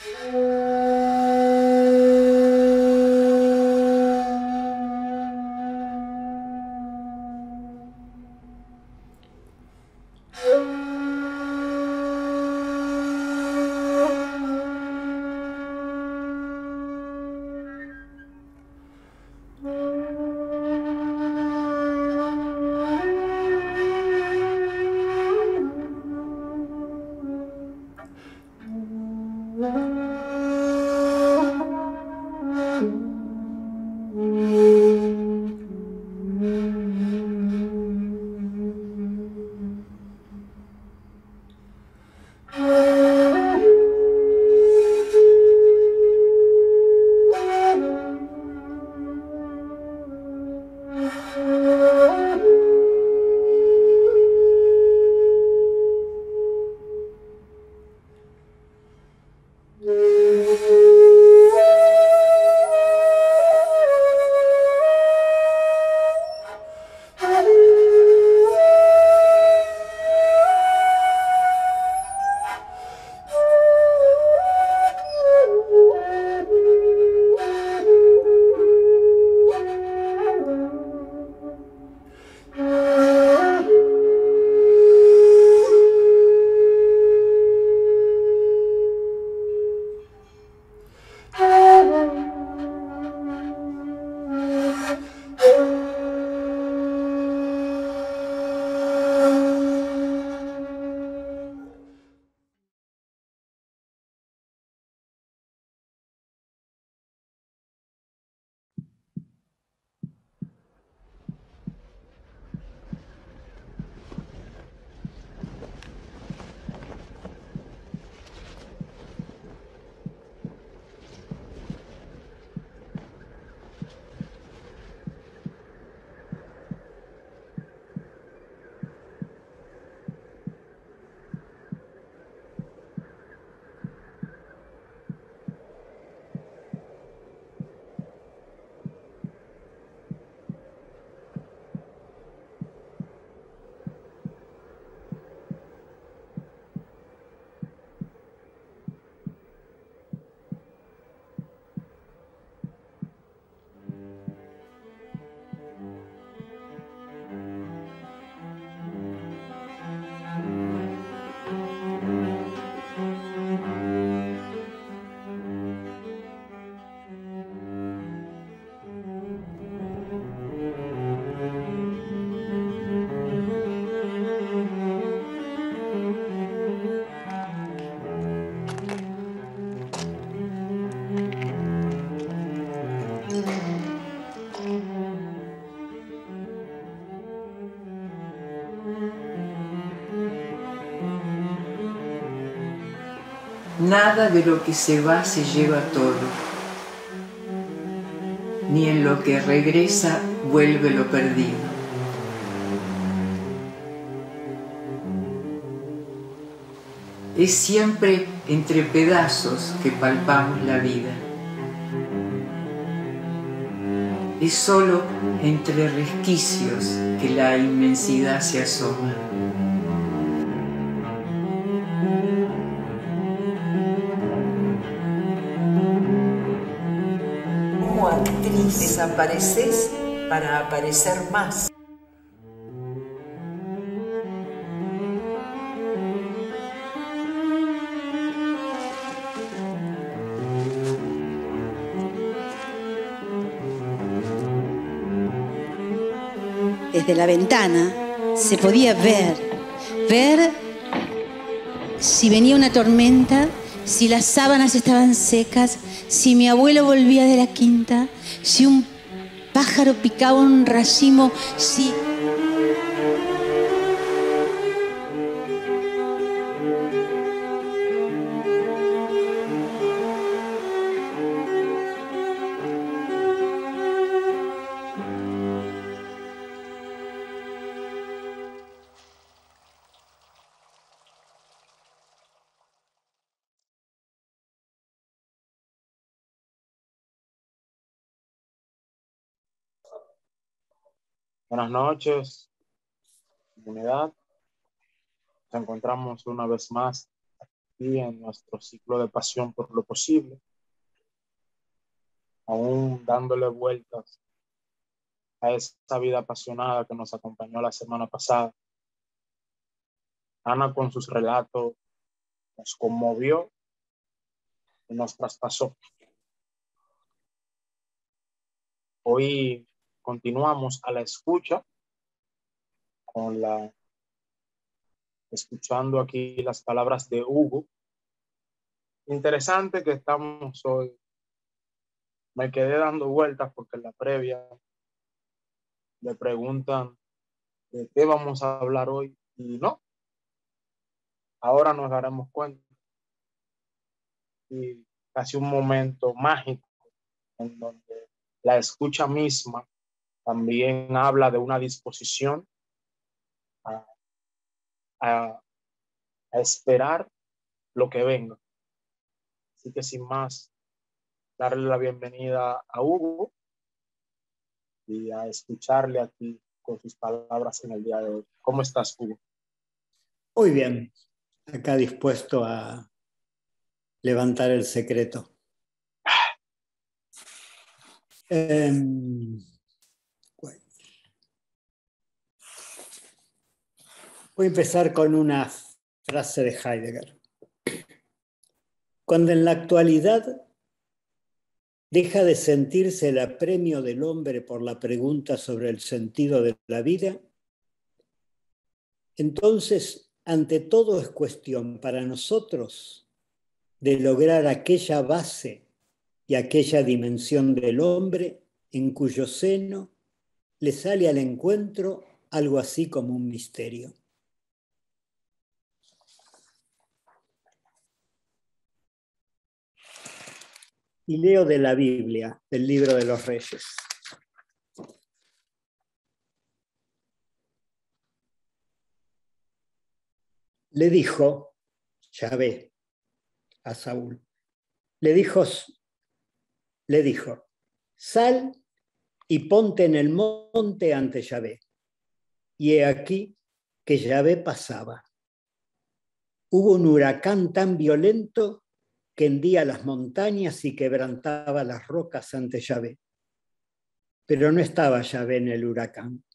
Nada de lo que se va se lleva todo, ni en lo que regresa vuelve lo perdido. Es siempre entre pedazos que palpamos la vida. Es solo entre resquicios que la inmensidad se asoma. Como actriz desapareces para aparecer más. Desde la ventana se podía ver si venía una tormenta, si las sábanas estaban secas, si mi abuelo volvía de la quinta, si un pájaro picaba un racimo, si... Buenas noches, comunidad. Nos encontramos una vez más aquí en nuestro ciclo de pasión por lo posible, aún dándole vueltas a esa vida apasionada que nos acompañó la semana pasada. Ana con sus relatos nos conmovió y nos traspasó. Hoy continuamos a la escucha, escuchando aquí las palabras de Hugo. Interesante que estamos hoy. Me quedé dando vueltas porque en la previa le preguntan de qué vamos a hablar hoy y no, ahora nos daremos cuenta. Y casi un momento mágico en donde la escucha misma también habla de una disposición a, a, a esperar lo que venga. Así que sin más, darle la bienvenida a Hugo y a escucharle aquí con sus palabras en el día de hoy. ¿Cómo estás, Hugo? Muy bien, acá dispuesto a levantar el secreto. Voy a empezar con una frase de Heidegger. Cuando en la actualidad deja de sentirse el apremio del hombre por la pregunta sobre el sentido de la vida, entonces, ante todo es cuestión para nosotros de lograr aquella base y aquella dimensión del hombre en cuyo seno le sale al encuentro algo así como un misterio. Y leo de la Biblia, del Libro de los Reyes. Le dijo Yahvé a Saúl, le dijo, sal y ponte en el monte ante Yahvé. Y he aquí que Yahvé pasaba. Hubo un huracán tan violento que hendía las montañas y quebrantaba las rocas ante Yahvé. Pero no estaba Yahvé en el huracán.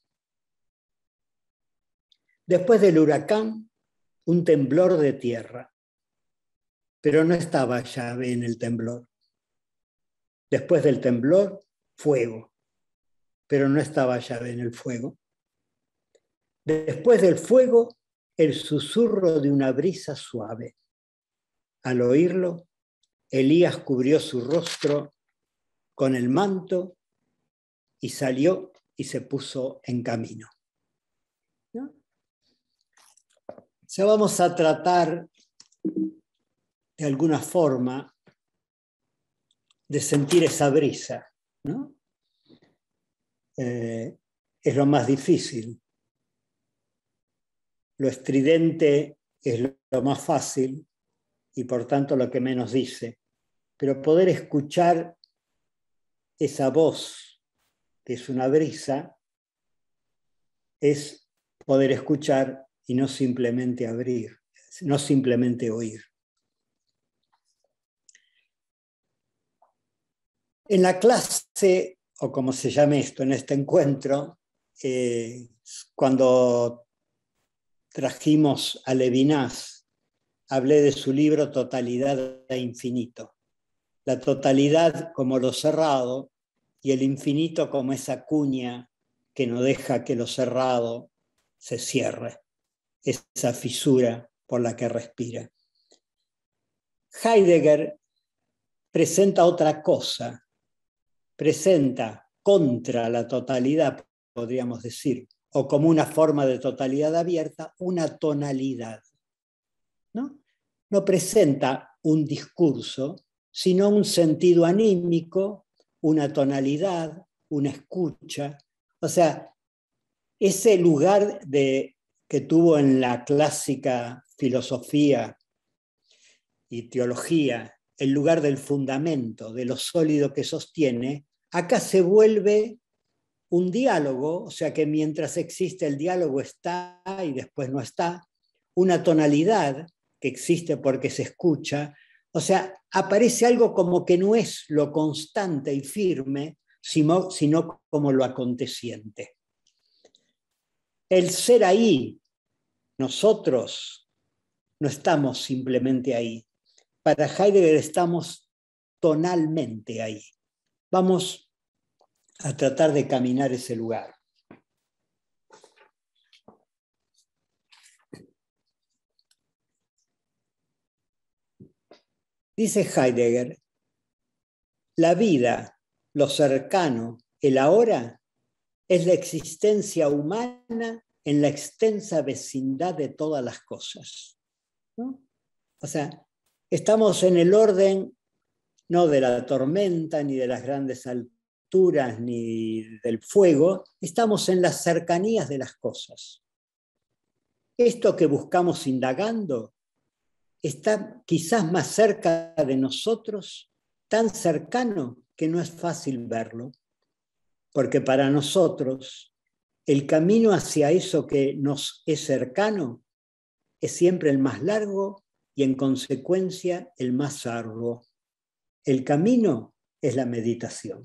Después del huracán, un temblor de tierra. Pero no estaba Yahvé en el temblor. Después del temblor, fuego. Pero no estaba Yahvé en el fuego. Después del fuego, el susurro de una brisa suave. Al oírlo, Elías cubrió su rostro con el manto y salió y se puso en camino. ¿No? O sea, vamos a tratar de alguna forma de sentir esa brisa, ¿no? Es lo más difícil. Lo estridente es lo más fácil y por tanto lo que menos dice. Pero poder escuchar esa voz, que es una brisa, es poder escuchar y no simplemente abrir, no simplemente oír. En la clase, o como se llame esto, en este encuentro, cuando trajimos a Levinas, hablé de su libro Totalidad e Infinito. La totalidad como lo cerrado y el infinito como esa cuña que no deja que lo cerrado se cierre, esa fisura por la que respira. Heidegger presenta otra cosa, presenta contra la totalidad, podríamos decir, o como una forma de totalidad abierta, una tonalidad. No presenta un discurso, sino un sentido anímico, una tonalidad, una escucha. O sea, ese lugar que tuvo en la clásica filosofía y teología, el lugar del fundamento, de lo sólido que sostiene, acá se vuelve un diálogo, o sea que mientras existe el diálogo está y después no está, una tonalidad, que existe porque se escucha. O sea, aparece algo como que no es lo constante y firme, sino como lo aconteciente. El ser ahí, nosotros no estamos simplemente ahí. Para Heidegger estamos tonalmente ahí. Vamos a tratar de caminar ese lugar. Dice Heidegger, la vida, lo cercano, el ahora, es la existencia humana en la extensa vecindad de todas las cosas, ¿no? O sea, estamos en el orden no de la tormenta, ni de las grandes alturas, ni del fuego, estamos en las cercanías de las cosas. Esto que buscamos indagando está quizás más cerca de nosotros, tan cercano que no es fácil verlo, porque para nosotros el camino hacia eso que nos es cercano es siempre el más largo y en consecuencia el más arduo. El camino es la meditación.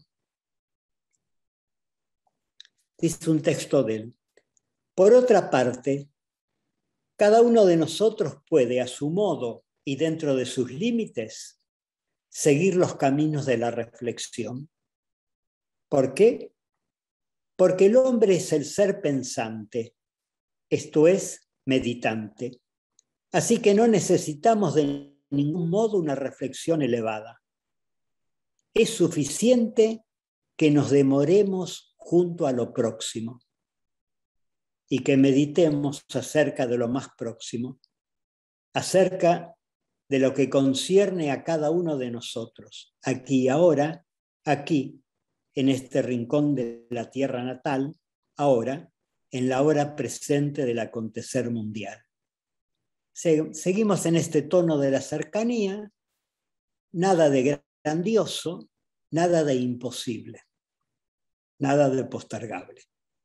Dice un texto de él. Por otra parte, cada uno de nosotros puede, a su modo y dentro de sus límites, seguir los caminos de la reflexión. ¿Por qué? Porque el hombre es el ser pensante, esto es, meditante. Así que no necesitamos de ningún modo una reflexión elevada. Es suficiente que nos demoremos junto a lo próximo y que meditemos acerca de lo más próximo, acerca de lo que concierne a cada uno de nosotros, aquí y ahora, aquí, en este rincón de la tierra natal, ahora, en la hora presente del acontecer mundial. Seguimos en este tono de la cercanía, nada de grandioso, nada de imposible, nada de postergable.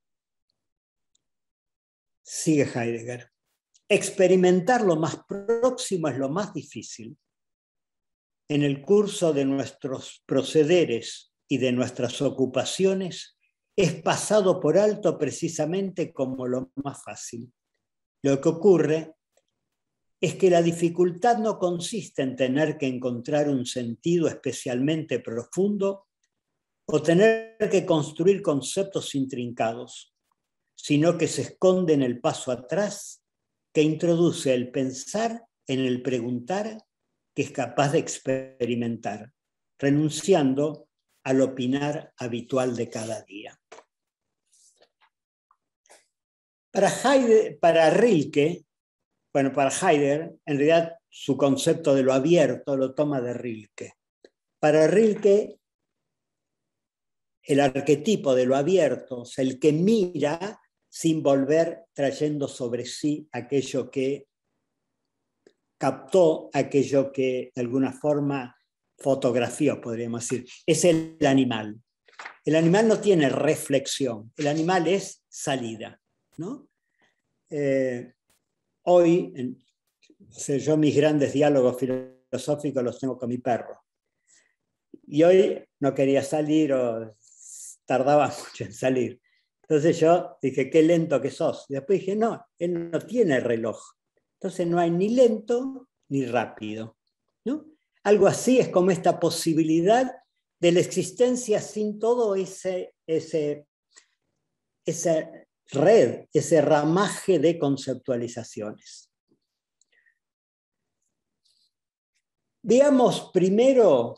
Sigue Heidegger. Experimentar lo más próximo es lo más difícil. En el curso de nuestros procederes y de nuestras ocupaciones es pasado por alto precisamente como lo más fácil. Lo que ocurre es que la dificultad no consiste en tener que encontrar un sentido especialmente profundo o tener que construir conceptos intrincados, sino que se esconde en el paso atrás que introduce el pensar en el preguntar que es capaz de experimentar, renunciando al opinar habitual de cada día. Para Rilke, bueno, para Heidegger, en realidad su concepto de lo abierto lo toma de Rilke. Para Rilke, el arquetipo de lo abierto es el que mira sin volver, trayendo sobre sí aquello que captó, aquello que de alguna forma fotografió, podríamos decir. Es el animal. El animal no tiene reflexión, el animal es salida, ¿no? Hoy, yo mis grandes diálogos filosóficos los tengo con mi perro. Y hoy no quería salir o tardaba mucho en salir. Entonces yo dije, qué lento que sos. Y después dije, no, él no tiene reloj. Entonces no hay ni lento ni rápido, ¿no? Algo así es como esta posibilidad de la existencia sin todo esa red, ese ramaje de conceptualizaciones. Veamos primero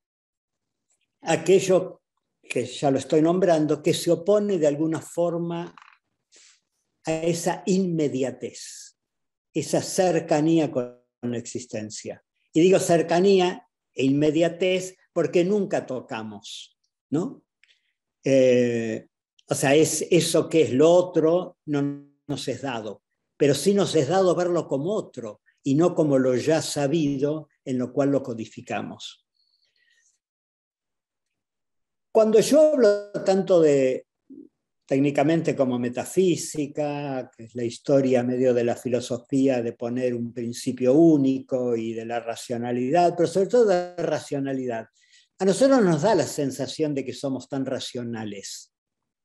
aquello que ya lo estoy nombrando, que se opone de alguna forma a esa inmediatez, esa cercanía con la existencia. Y digo cercanía e inmediatez porque nunca tocamos, ¿no? O sea, es eso que es lo otro, no nos es dado, pero sí nos es dado verlo como otro y no como lo ya sabido en lo cual lo codificamos. Cuando yo hablo tanto de técnicamente como metafísica, que es la historia medio de la filosofía de poner un principio único y de la racionalidad, pero sobre todo de la racionalidad. A nosotros nos da la sensación de que somos tan racionales.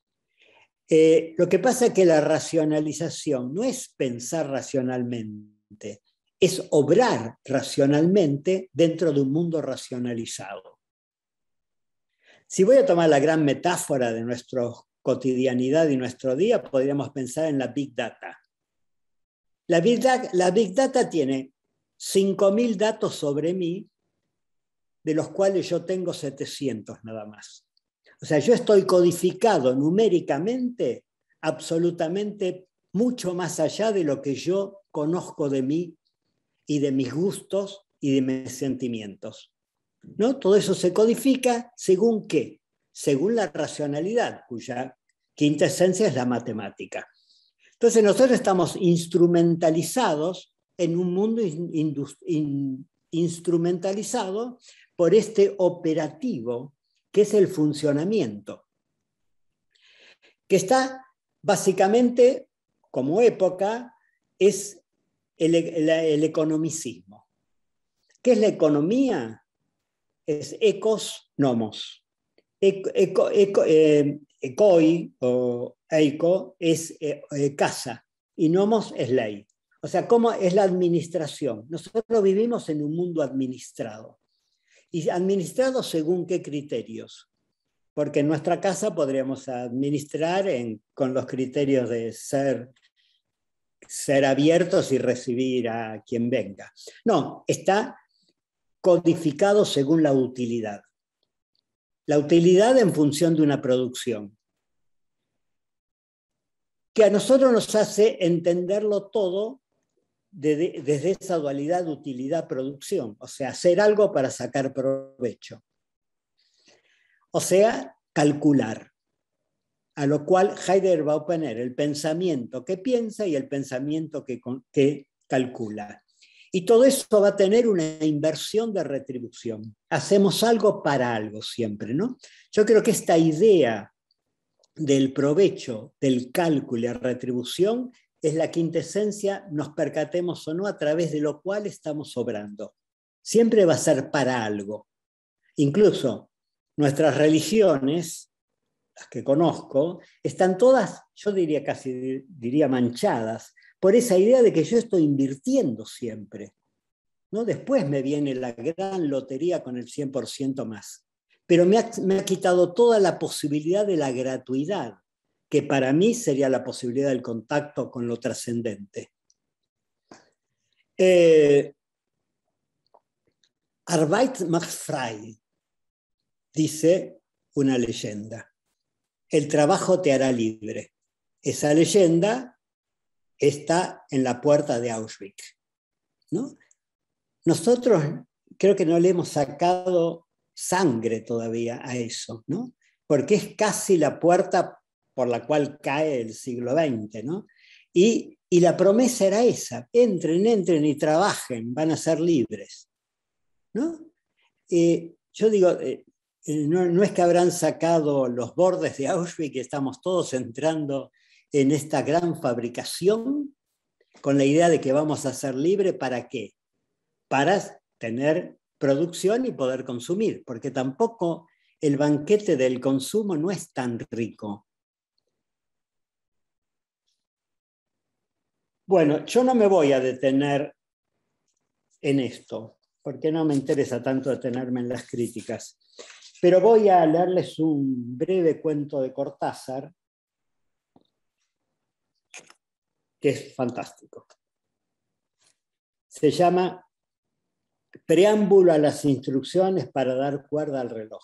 Lo que pasa es que la racionalización no es pensar racionalmente, es obrar racionalmente dentro de un mundo racionalizado. Si voy a tomar la gran metáfora de nuestra cotidianidad y nuestro día, podríamos pensar en la Big Data. La Big Data tiene 5.000 datos sobre mí, de los cuales yo tengo 700 nada más. O sea, yo estoy codificado numéricamente absolutamente mucho más allá de lo que yo conozco de mí y de mis gustos y de mis sentimientos, ¿no? Todo eso se codifica según ¿qué? Según la racionalidad, cuya quinta esencia es la matemática. Entonces nosotros estamos instrumentalizados en un mundo instrumentalizado por este operativo que es el funcionamiento, que está básicamente, como época, es el economicismo. ¿Qué es la economía? Es ecos, nomos. Ecoi o eiko es casa y nomos es ley. O sea, ¿cómo es la administración? Nosotros vivimos en un mundo administrado. ¿Y administrado según qué criterios? Porque en nuestra casa podríamos administrar con los criterios de ser abiertos y recibir a quien venga. No, está codificado según la utilidad. La utilidad en función de una producción, que a nosotros nos hace entenderlo todo desde esa dualidad utilidad-producción, o sea, hacer algo para sacar provecho. O sea, calcular, a lo cual Heidegger va a oponer el pensamiento que piensa y el pensamiento que calcula. Y todo eso va a tener una inversión de retribución. Hacemos algo para algo siempre, ¿no? Yo creo que esta idea del provecho, del cálculo y la retribución es la quinta esencia, nos percatemos o no, a través de lo cual estamos obrando. Siempre va a ser para algo. Incluso nuestras religiones, las que conozco, están todas, yo diría casi manchadas, por esa idea de que yo estoy invirtiendo siempre, ¿no? Después me viene la gran lotería con el 100% más. Pero me ha quitado toda la posibilidad de la gratuidad, que para mí sería la posibilidad del contacto con lo trascendente. Arbeit macht frei, dice una leyenda. El trabajo te hará libre. Esa leyenda está en la puerta de Auschwitz, ¿no? Nosotros creo que no le hemos sacado sangre todavía a eso, ¿no? Porque es casi la puerta por la cual cae el siglo XX, ¿no? Y la promesa era esa: entren y trabajen, van a ser libres, ¿no? Yo digo, no es que habrán sacado los bordes de Auschwitz, que estamos todos entrando en esta gran fabricación con la idea de que vamos a ser libres. ¿Para qué? Para tener producción y poder consumir, porque tampoco el banquete del consumo no es tan rico. Bueno, yo no me voy a detener en esto, porque no me interesa tanto detenerme en las críticas, pero voy a leerles un breve cuento de Cortázar, que es fantástico. Se llama Preámbulo a las instrucciones para dar cuerda al reloj.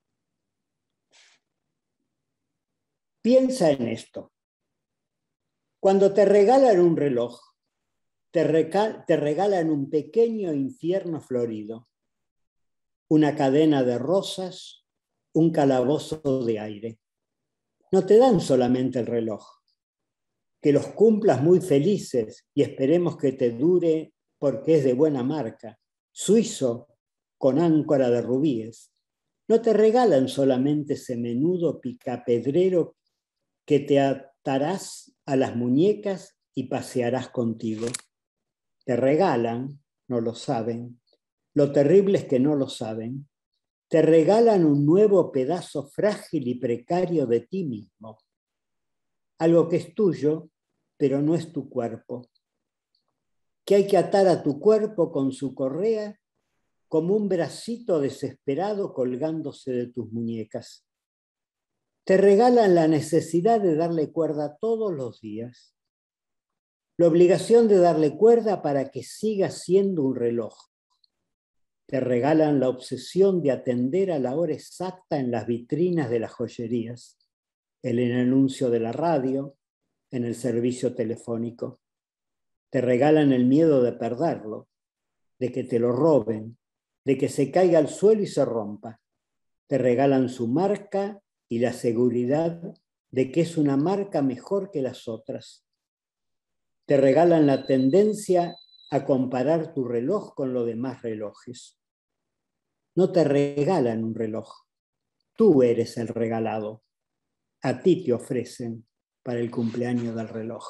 Piensa en esto. Cuando te regalan un reloj, te regalan un pequeño infierno florido, una cadena de rosas, un calabozo de aire. No te dan solamente el reloj. Que los cumplas muy felices y esperemos que te dure porque es de buena marca, suizo con áncora de rubíes. No te regalan solamente ese menudo picapedrero que te atarás a las muñecas y pasearás contigo. Te regalan, no lo saben. Lo terrible es que no lo saben. Te regalan un nuevo pedazo frágil y precario de ti mismo. Algo que es tuyo, pero no es tu cuerpo. Que hay que atar a tu cuerpo con su correa como un bracito desesperado colgándose de tus muñecas. Te regalan la necesidad de darle cuerda todos los días. La obligación de darle cuerda para que siga siendo un reloj. Te regalan la obsesión de atender a la hora exacta en las vitrinas de las joyerías, en el anuncio de la radio, en el servicio telefónico. Te regalan el miedo de perderlo, de que te lo roben, de que se caiga al suelo y se rompa. Te regalan su marca y la seguridad de que es una marca mejor que las otras. Te regalan la tendencia a comparar tu reloj con los demás relojes. No te regalan un reloj. Tú eres el regalado. A ti te ofrecen para el cumpleaños del reloj.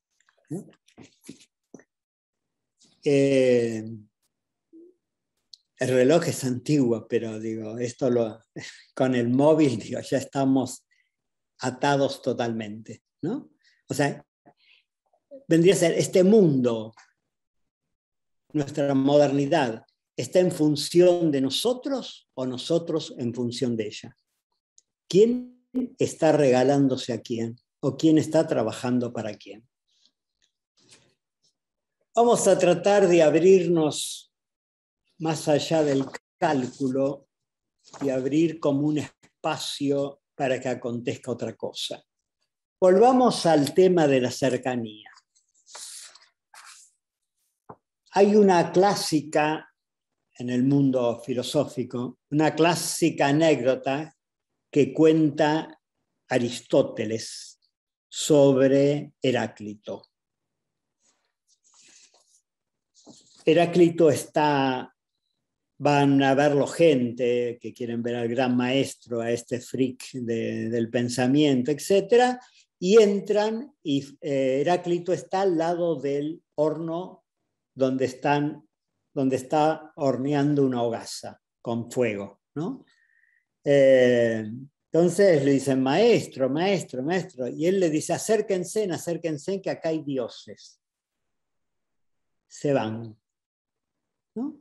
El reloj es antiguo, pero digo, con el móvil digo, ya estamos atados totalmente, ¿no? O sea, vendría a ser este mundo, nuestra modernidad, ¿está en función de nosotros o nosotros en función de ella? ¿Quién está regalándose a quién? ¿O quién está trabajando para quién? Vamos a tratar de abrirnos más allá del cálculo y abrir como un espacio para que acontezca otra cosa. Volvamos al tema de la cercanía. Hay una clásica en el mundo filosófico, una clásica anécdota que cuenta Aristóteles sobre Heráclito. Heráclito van a verlo gente que quieren ver al gran maestro, a este freak del pensamiento, etc. Y entran y Heráclito está al lado del horno donde está horneando una hogaza con fuego, ¿no? Entonces le dicen, maestro, maestro, maestro. Y él le dice, acérquense, que acá hay dioses. Se van, ¿no?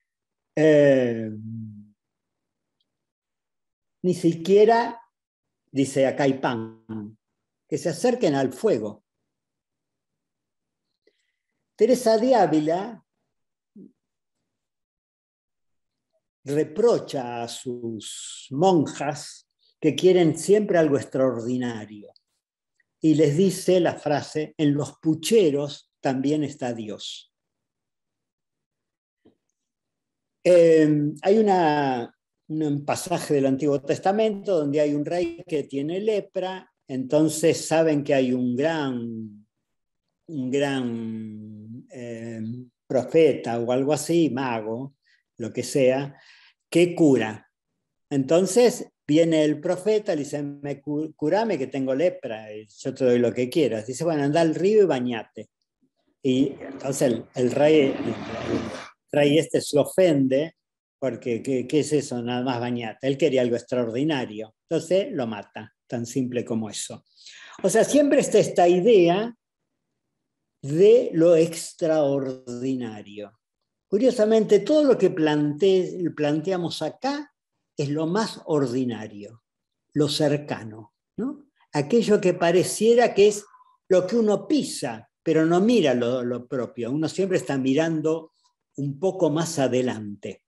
Ni siquiera dice, acá hay pan. Que se acerquen al fuego. Teresa de Ávila reprocha a sus monjas que quieren siempre algo extraordinario. Y les dice la frase, en los pucheros también está Dios. Hay un pasaje del Antiguo Testamento donde hay un rey que tiene lepra, entonces saben que hay un gran profeta o algo así, mago, lo que sea, que cura. Entonces viene el profeta, le dice, curame que tengo lepra, y yo te doy lo que quieras. Dice, bueno, anda al río y bañate. Y entonces el rey este se ofende, porque ¿qué es eso? Nada más bañate. Él quería algo extraordinario. Entonces lo mata, tan simple como eso. O sea, siempre está esta idea de lo extraordinario. Curiosamente, todo lo que planteamos acá es lo más ordinario, lo cercano, ¿no? Aquello que pareciera que es lo que uno pisa, pero no mira lo propio. Uno siempre está mirando un poco más adelante.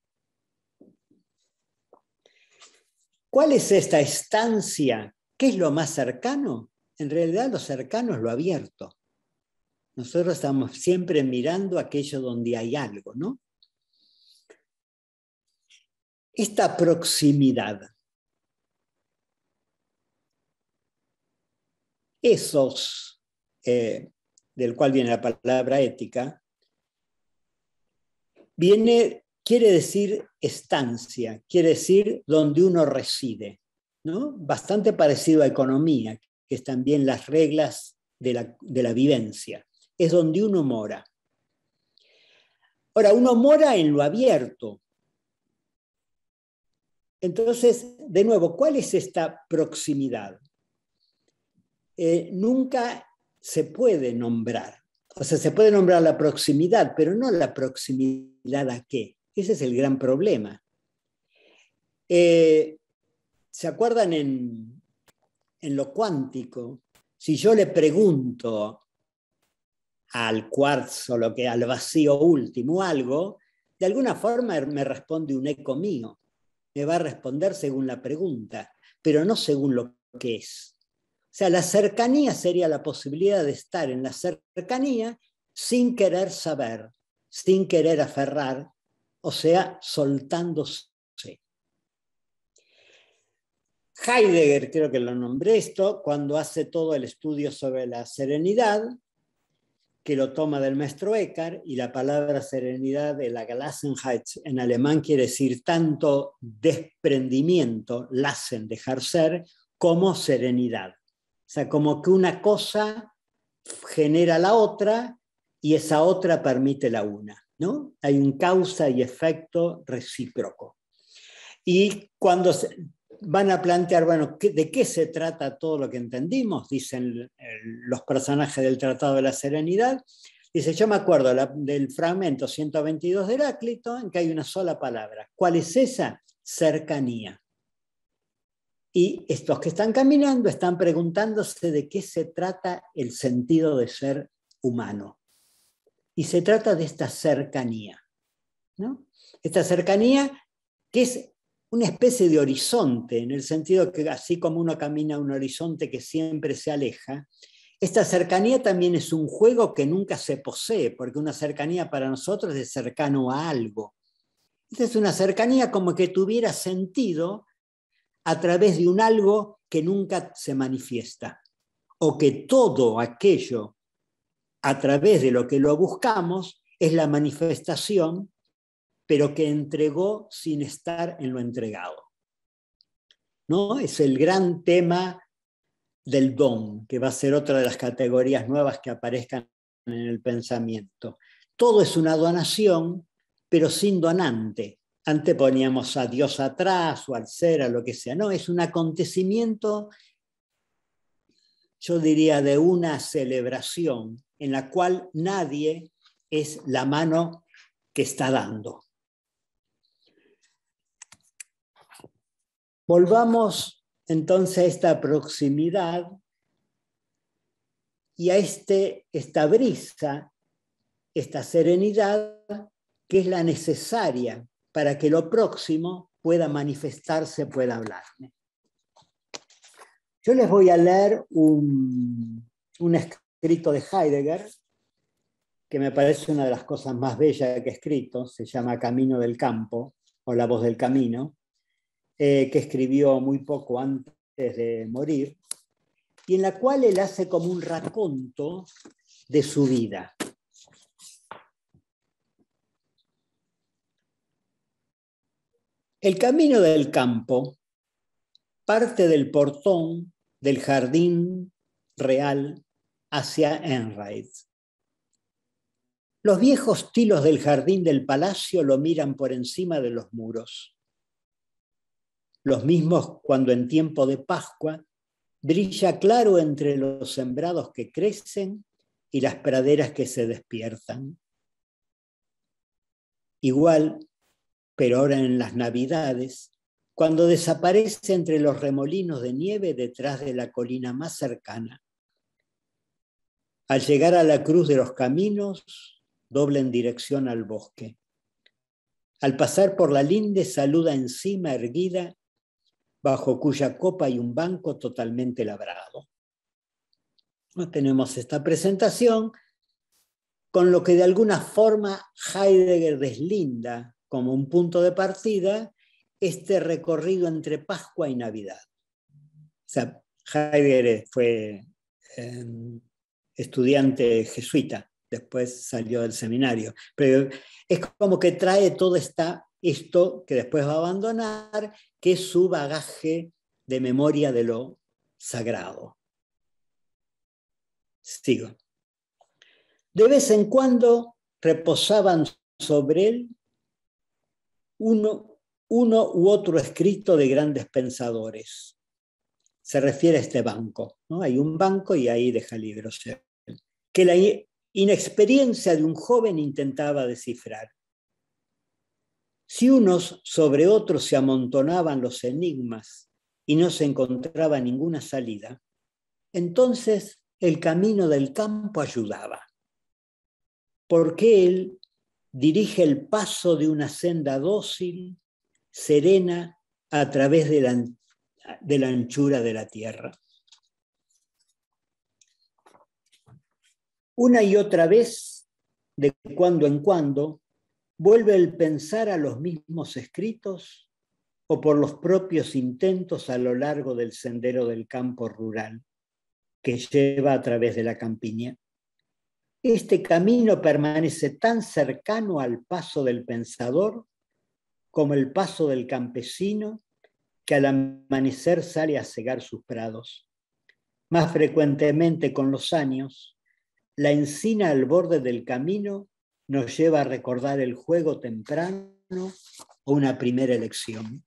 ¿Cuál es esta estancia? ¿Qué es lo más cercano? En realidad lo cercano es lo abierto. Nosotros estamos siempre mirando aquello donde hay algo, ¿no? Esta proximidad, esos, del cual viene la palabra ética, quiere decir estancia, quiere decir donde uno reside, ¿no? Bastante parecido a economía, que es también las reglas de la vivencia. Es donde uno mora. Ahora, uno mora en lo abierto. Entonces, de nuevo, ¿cuál es esta proximidad? Nunca se puede nombrar. O sea, se puede nombrar la proximidad, pero no la proximidad a qué. Ese es el gran problema. ¿Se acuerdan en lo cuántico? Si yo le pregunto al cuarzo, al vacío último, algo, de alguna forma me responde un eco mío. Me va a responder según la pregunta, pero no según lo que es. O sea, la cercanía sería la posibilidad de estar en la cercanía sin querer saber, sin querer aferrar, o sea, soltándose. Heidegger, creo que lo nombré esto, cuando hace todo el estudio sobre la serenidad, que lo toma del maestro Eckhart, y la palabra serenidad de la Gelassenheit en alemán quiere decir tanto desprendimiento, lassen, dejar ser, como serenidad. O sea, como que una cosa genera la otra y esa otra permite la una, ¿no? Hay un causa y efecto recíproco. Y cuando van a plantear, bueno, ¿de qué se trata todo lo que entendimos? Dicen los personajes del Tratado de la Serenidad. Dice, yo me acuerdo del fragmento 122 de Heráclito, en que hay una sola palabra. ¿Cuál es esa? Cercanía. Y estos que están caminando están preguntándose de qué se trata el sentido de ser humano. Y se trata de esta cercanía, ¿no? Esta cercanía que es una especie de horizonte, en el sentido que así como uno camina a un horizonte que siempre se aleja, esta cercanía también es un juego que nunca se posee, porque una cercanía para nosotros es cercano a algo. Esta es una cercanía como que tuviera sentido a través de un algo que nunca se manifiesta, o que todo aquello a través de lo que lo buscamos es la manifestación, pero que entregó sin estar en lo entregado, ¿no? Es el gran tema del don, que va a ser otra de las categorías nuevas que aparezcan en el pensamiento. Todo es una donación, pero sin donante. Antes poníamos a Dios atrás o al ser, a lo que sea. No, es un acontecimiento, yo diría, de una celebración en la cual nadie es la mano que está dando. Volvamos entonces a esta proximidad y a esta brisa, esta serenidad que es la necesaria para que lo próximo pueda manifestarse, pueda hablarme. Yo les voy a leer un escrito de Heidegger, que me parece una de las cosas más bellas que he escrito, se llama Camino del Campo, o La Voz del Camino, que escribió muy poco antes de morir, y en la cual él hace como un raconto de su vida. El camino del campo parte del portón del jardín real hacia Enried. Los viejos tilos del jardín del palacio lo miran por encima de los muros. Los mismos cuando en tiempo de Pascua brilla claro entre los sembrados que crecen y las praderas que se despiertan. Igual, pero ahora en las Navidades, cuando desaparece entre los remolinos de nieve detrás de la colina más cercana. Al llegar a la cruz de los caminos, dobla en dirección al bosque. Al pasar por la linde, saluda encima erguida, bajo cuya copa hay un banco totalmente labrado. Tenemos esta presentación con lo que de alguna forma Heidegger deslinda como un punto de partida este recorrido entre Pascua y Navidad. O sea, Heidegger fue estudiante jesuita, después salió del seminario, pero es como que trae todo esto que después va a abandonar, que es su bagaje de memoria de lo sagrado. Sigo. De vez en cuando reposaban sobre él uno u otro escrito de grandes pensadores. Se refiere a este banco, ¿no? Hay un banco y ahí deja libros. Que la inexperiencia de un joven intentaba descifrar. Si unos sobre otros se amontonaban los enigmas y no se encontraba ninguna salida, entonces el camino del campo ayudaba. Porque él dirige el paso de una senda dócil, serena, a través de la anchura de la tierra. Una y otra vez, de cuando en cuando, vuelve el pensar a los mismos escritos o por los propios intentos a lo largo del sendero del campo rural que lleva a través de la campiña. Este camino permanece tan cercano al paso del pensador como el paso del campesino que al amanecer sale a cegar sus prados. Más frecuentemente con los años, la encina al borde del camino nos lleva a recordar el juego temprano o una primera elección.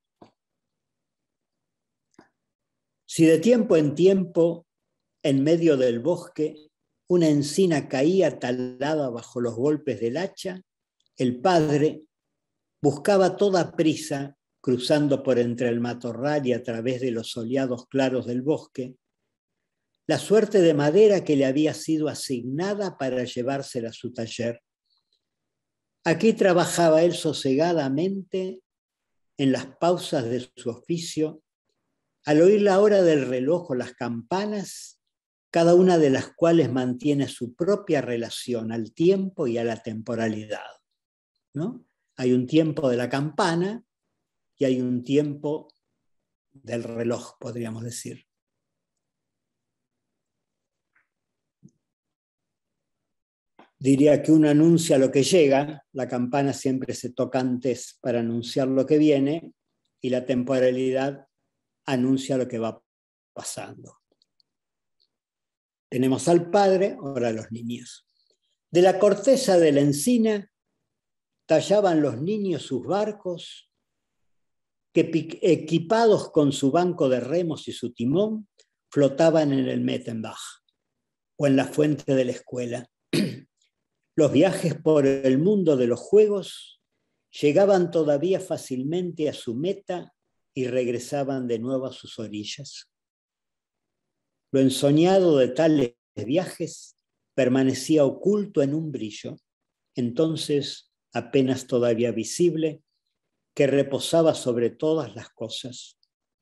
Si de tiempo en tiempo, en medio del bosque, una encina caía talada bajo los golpes del hacha, el padre buscaba a toda prisa, cruzando por entre el matorral y a través de los soleados claros del bosque, la suerte de madera que le había sido asignada para llevársela a su taller. Aquí trabajaba él sosegadamente en las pausas de su oficio, al oír la hora del reloj o las campanas, cada una de las cuales mantiene su propia relación al tiempo y a la temporalidad, ¿no? Hay un tiempo de la campana y hay un tiempo del reloj, podríamos decir. Diría que uno anuncia lo que llega, la campana siempre se toca antes para anunciar lo que viene y la temporalidad anuncia lo que va pasando. Tenemos al padre, ahora a los niños. De la corteza de la encina tallaban los niños sus barcos que, equipados con su banco de remos y su timón, flotaban en el Mettenbach o en la fuente de la escuela. Los viajes por el mundo de los juegos llegaban todavía fácilmente a su meta y regresaban de nuevo a sus orillas. Lo ensoñado de tales viajes permanecía oculto en un brillo, entonces apenas todavía visible, que reposaba sobre todas las cosas.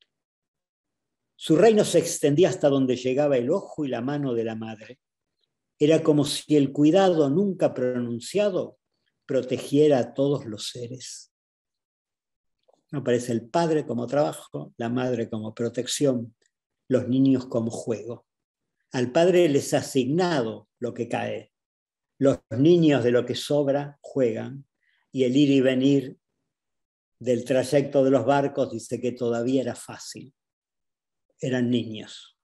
Su reino se extendía hasta donde llegaba el ojo y la mano de la madre. Era como si el cuidado nunca pronunciado protegiera a todos los seres. Aparece el padre como trabajo, la madre como protección, los niños como juego. Al padre les ha asignado lo que cae. Los niños de lo que sobra juegan y el ir y venir del trayecto de los barcos dice que todavía era fácil. Eran niños.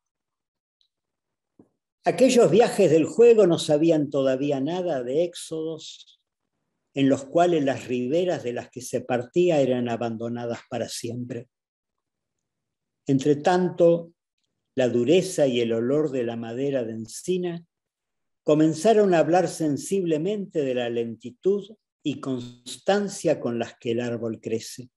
Aquellos viajes del juego no sabían todavía nada de éxodos en los cuales las riberas de las que se partía eran abandonadas para siempre. Entre tanto, la dureza y el olor de la madera de encina comenzaron a hablar sensiblemente de la lentitud y constancia con las que el árbol crece.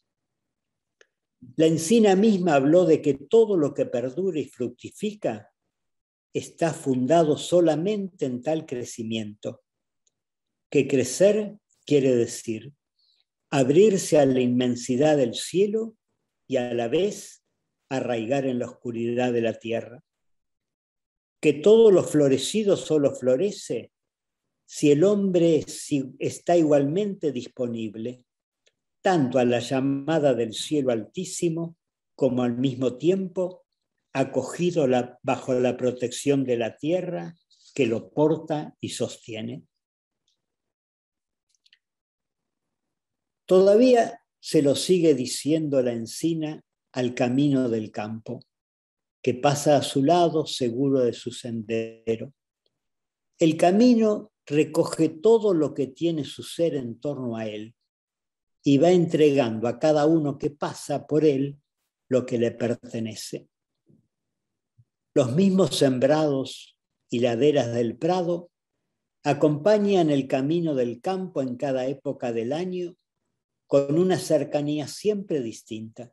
La encina misma habló de que todo lo que perdura y fructifica está fundado solamente en tal crecimiento, que crecer quiere decir abrirse a la inmensidad del cielo y a la vez arraigar en la oscuridad de la tierra. Que todo lo florecido solo florece si el hombre está igualmente disponible, tanto a la llamada del cielo altísimo como al mismo tiempo acogido bajo la protección de la tierra que lo porta y sostiene. Todavía se lo sigue diciendo la encina al camino del campo, que pasa a su lado seguro de su sendero. El camino recoge todo lo que tiene su ser en torno a él y va entregando a cada uno que pasa por él lo que le pertenece. Los mismos sembrados y laderas del prado acompañan el camino del campo en cada época del año con una cercanía siempre distinta.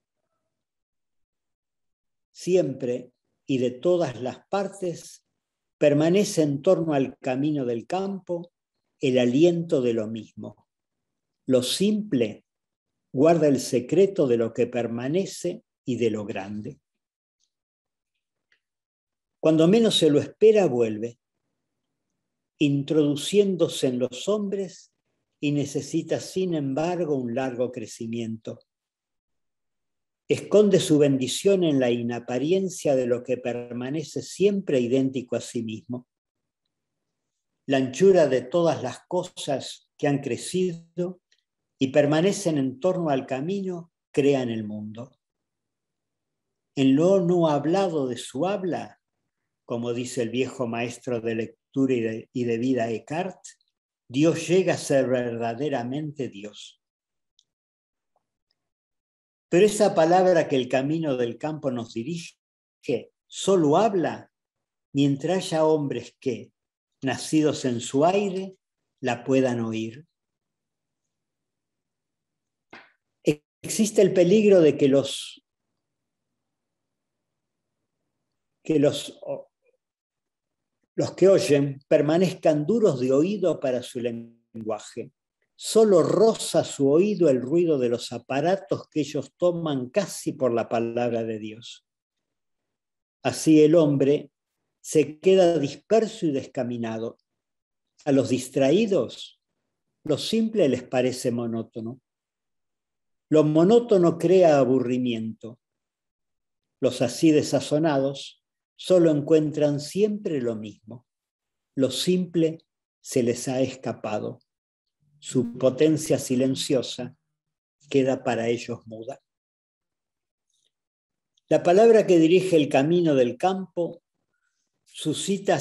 Siempre y de todas las partes permanece en torno al camino del campo el aliento de lo mismo. Lo simple guarda el secreto de lo que permanece y de lo grande. Cuando menos se lo espera, vuelve, introduciéndose en los hombres y necesita, sin embargo, un largo crecimiento. Esconde su bendición en la inapariencia de lo que permanece siempre idéntico a sí mismo. La anchura de todas las cosas que han crecido y permanecen en torno al camino crean el mundo. En lo no hablado de su habla, como dice el viejo maestro de lectura y de vida Eckhart, Dios llega a ser verdaderamente Dios. Pero esa palabra que el camino del campo nos dirige solo habla mientras haya hombres que, nacidos en su aire, la puedan oír. Existe el peligro de que los que oyen permanezcan duros de oído para su lenguaje. Solo roza su oído el ruido de los aparatos que ellos toman casi por la palabra de Dios. Así el hombre se queda disperso y descaminado. A los distraídos, lo simple les parece monótono. Lo monótono crea aburrimiento. Los así desazonados solo encuentran siempre lo mismo. Lo simple se les ha escapado. Su potencia silenciosa queda para ellos muda. La palabra que dirige el camino del campo suscita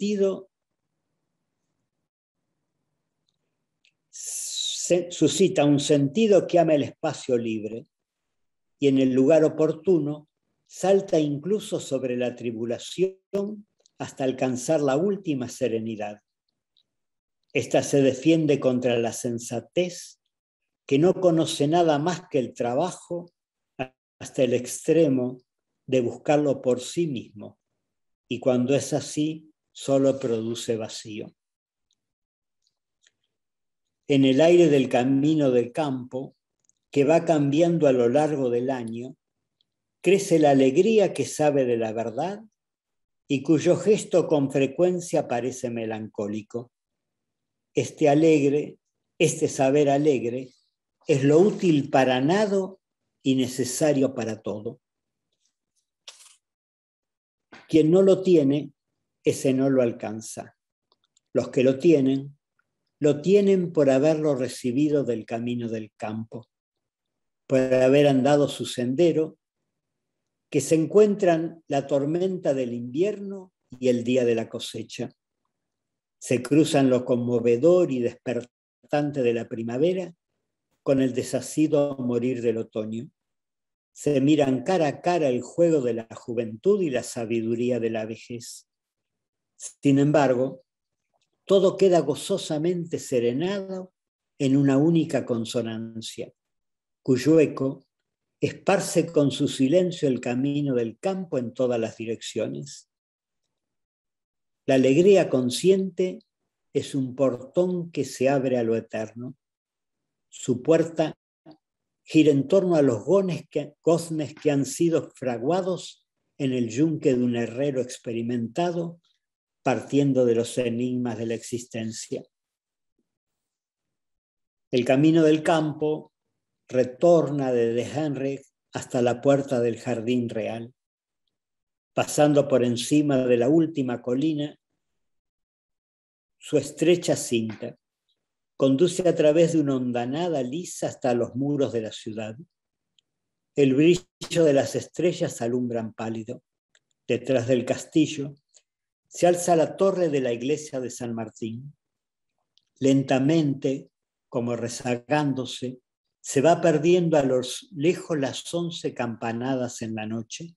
un sentido que ama el espacio libre y en el lugar oportuno salta incluso sobre la tribulación hasta alcanzar la última serenidad. Esta se defiende contra la sensatez, que no conoce nada más que el trabajo hasta el extremo de buscarlo por sí mismo, y cuando es así, solo produce vacío. En el aire del camino del campo, que va cambiando a lo largo del año, crece la alegría que sabe de la verdad y cuyo gesto con frecuencia parece melancólico. Este saber alegre es lo útil para nada y necesario para todo. Quien no lo tiene, ese no lo alcanza. Los que lo tienen por haberlo recibido del camino del campo, por haber andado su sendero, que se encuentran la tormenta del invierno y el día de la cosecha. Se cruzan lo conmovedor y despertante de la primavera con el desasido morir del otoño. Se miran cara a cara el juego de la juventud y la sabiduría de la vejez. Sin embargo, todo queda gozosamente serenado en una única consonancia, cuyo eco esparce con su silencio el camino del campo en todas las direcciones. La alegría consciente es un portón que se abre a lo eterno. Su puerta gira en torno a los goznes que han sido fraguados en el yunque de un herrero experimentado, partiendo de los enigmas de la existencia. El camino del campo retorna desde Henrik hasta la puerta del jardín real. Pasando por encima de la última colina, su estrecha cinta conduce a través de una hondanada lisa hasta los muros de la ciudad. El brillo de las estrellas alumbran pálido. Detrás del castillo, se alza la torre de la iglesia de San Martín. Lentamente, como rezagándose, se va perdiendo a lo lejos las 11 campanadas en la noche.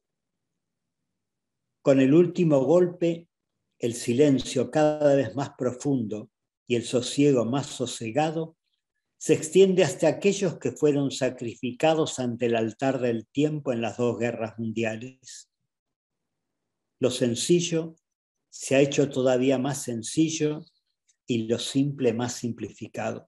Con el último golpe, el silencio cada vez más profundo y el sosiego más sosegado se extiende hasta aquellos que fueron sacrificados ante el altar del tiempo en las 2 guerras mundiales. Lo sencillo se ha hecho todavía más sencillo y lo simple más simplificado.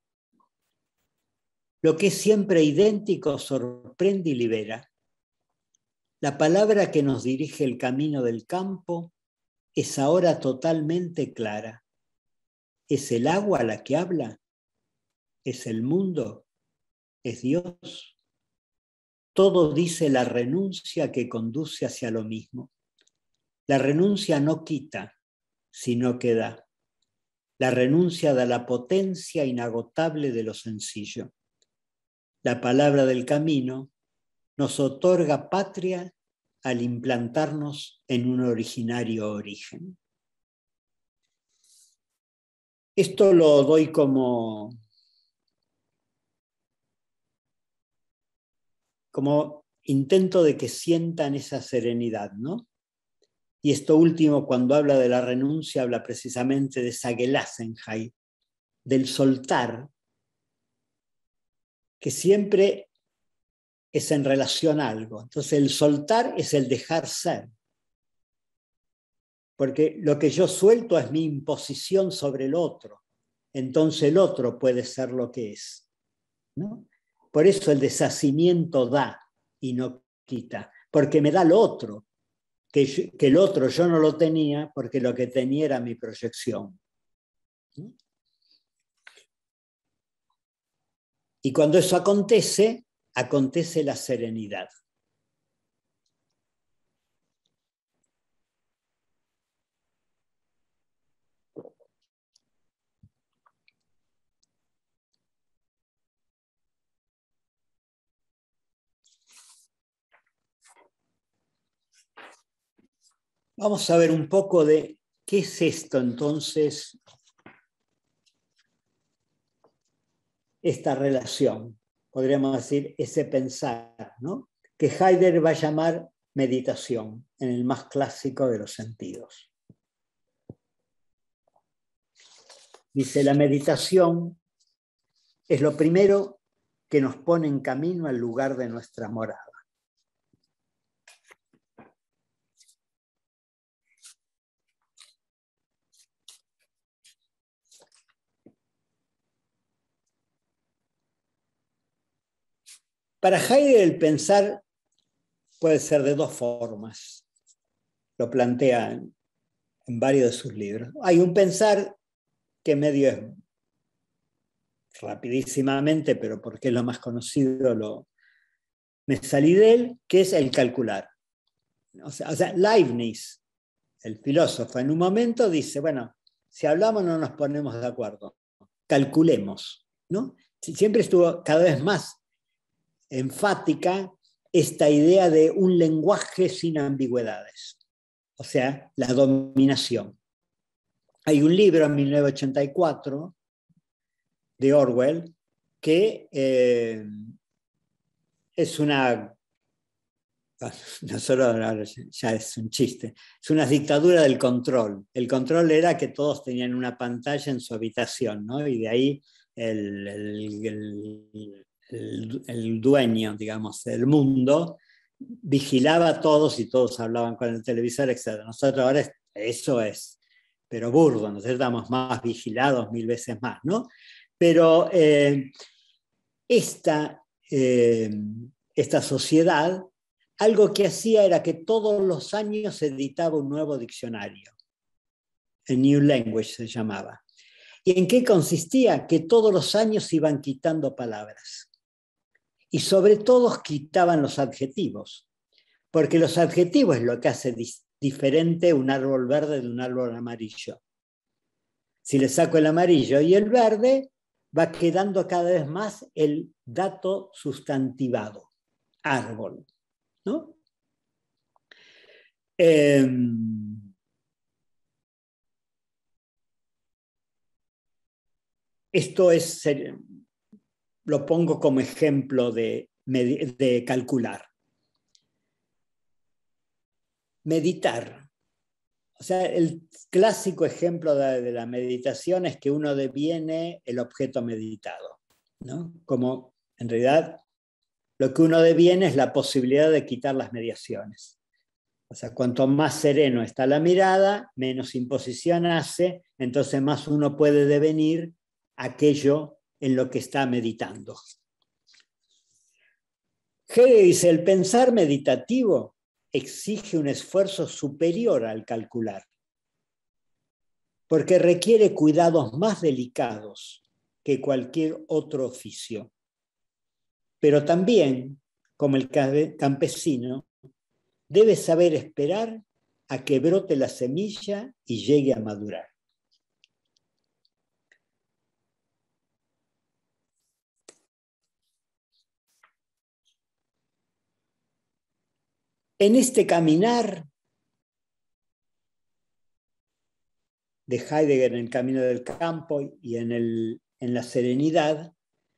Lo que es siempre idéntico sorprende y libera. La palabra que nos dirige el camino del campo es ahora totalmente clara. ¿Es el agua la que habla? ¿Es el mundo? ¿Es Dios? Todo dice la renuncia que conduce hacia lo mismo. La renuncia no quita, sino que da. La renuncia da la potencia inagotable de lo sencillo. La palabra del camino nos otorga patria al implantarnos en un originario origen. Esto lo doy como intento de que sientan esa serenidad, ¿no? Y esto último, cuando habla de la renuncia, habla precisamente de esa Gelassenheit, del soltar, que siempre es en relación a algo. Entonces el soltar es el dejar ser. Porque lo que yo suelto es mi imposición sobre el otro. Entonces el otro puede ser lo que es, ¿no? Por eso el deshacimiento da y no quita. Porque me da lo otro. Que el otro yo no lo tenía porque lo que tenía era mi proyección. Y cuando eso acontece, acontece la serenidad. Vamos a ver un poco de qué es esto entonces, esta relación, podríamos decir ese pensar, ¿no? Que Heidegger va a llamar meditación en el más clásico de los sentidos. Dice, la meditación es lo primero que nos pone en camino al lugar de nuestra morada. Para Heidegger el pensar puede ser de 2 formas. Lo plantea en varios de sus libros. Hay un pensar que medio es rapidísimamente, pero porque es lo más conocido, me salí de él, que es el calcular. O sea, Leibniz, el filósofo, en un momento dice, bueno, si hablamos no nos ponemos de acuerdo, calculemos, ¿no? Siempre estuvo cada vez más enfática esta idea de un lenguaje sin ambigüedades, o sea, la dominación. Hay un libro en 1984 de Orwell que es una, no solo ya es un chiste, es una dictadura del control. El control era que todos tenían una pantalla en su habitación, ¿no? Y de ahí el dueño, digamos, del mundo, vigilaba a todos y todos hablaban con el televisor, etc. Nosotros ahora eso es, pero burdo, nosotros estamos más vigilados 1000 veces más, ¿no? Pero esta sociedad, algo que hacía era que todos los años se editaba un nuevo diccionario. El New Language se llamaba. ¿Y en qué consistía? Que todos los años iban quitando palabras. Y sobre todo quitaban los adjetivos, porque los adjetivos es lo que hace diferente un árbol verde de un árbol amarillo. Si le saco el amarillo y el verde, va quedando cada vez más el dato sustantivado, árbol, ¿no? Esto es, lo pongo como ejemplo de calcular. Meditar. O sea, el clásico ejemplo de la meditación es que uno deviene el objeto meditado, ¿no? Como en realidad lo que uno deviene es la posibilidad de quitar las mediaciones. O sea, cuanto más sereno está la mirada, menos imposición hace, entonces más uno puede devenir aquello en lo que está meditando. Hegel dice, el pensar meditativo exige un esfuerzo superior al calcular, porque requiere cuidados más delicados que cualquier otro oficio. Pero también, como el campesino, debe saber esperar a que brote la semilla y llegue a madurar. En este caminar de Heidegger, en el camino del campo y en la serenidad,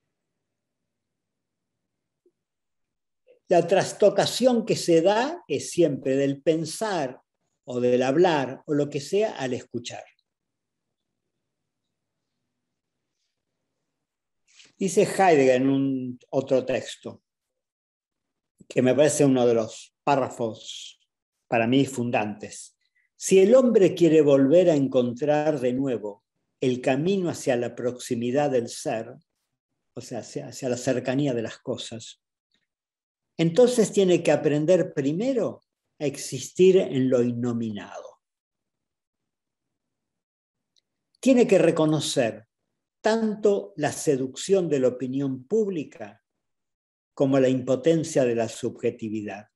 la trastocación que se da es siempre del pensar o del hablar o lo que sea al escuchar. Dice Heidegger en otro texto, que me parece uno de los párrafos para mí fundantes. Si el hombre quiere volver a encontrar de nuevo el camino hacia la proximidad del ser, o sea, hacia la cercanía de las cosas, entonces tiene que aprender primero a existir en lo innominado. Tiene que reconocer tanto la seducción de la opinión pública como la impotencia de la subjetividad.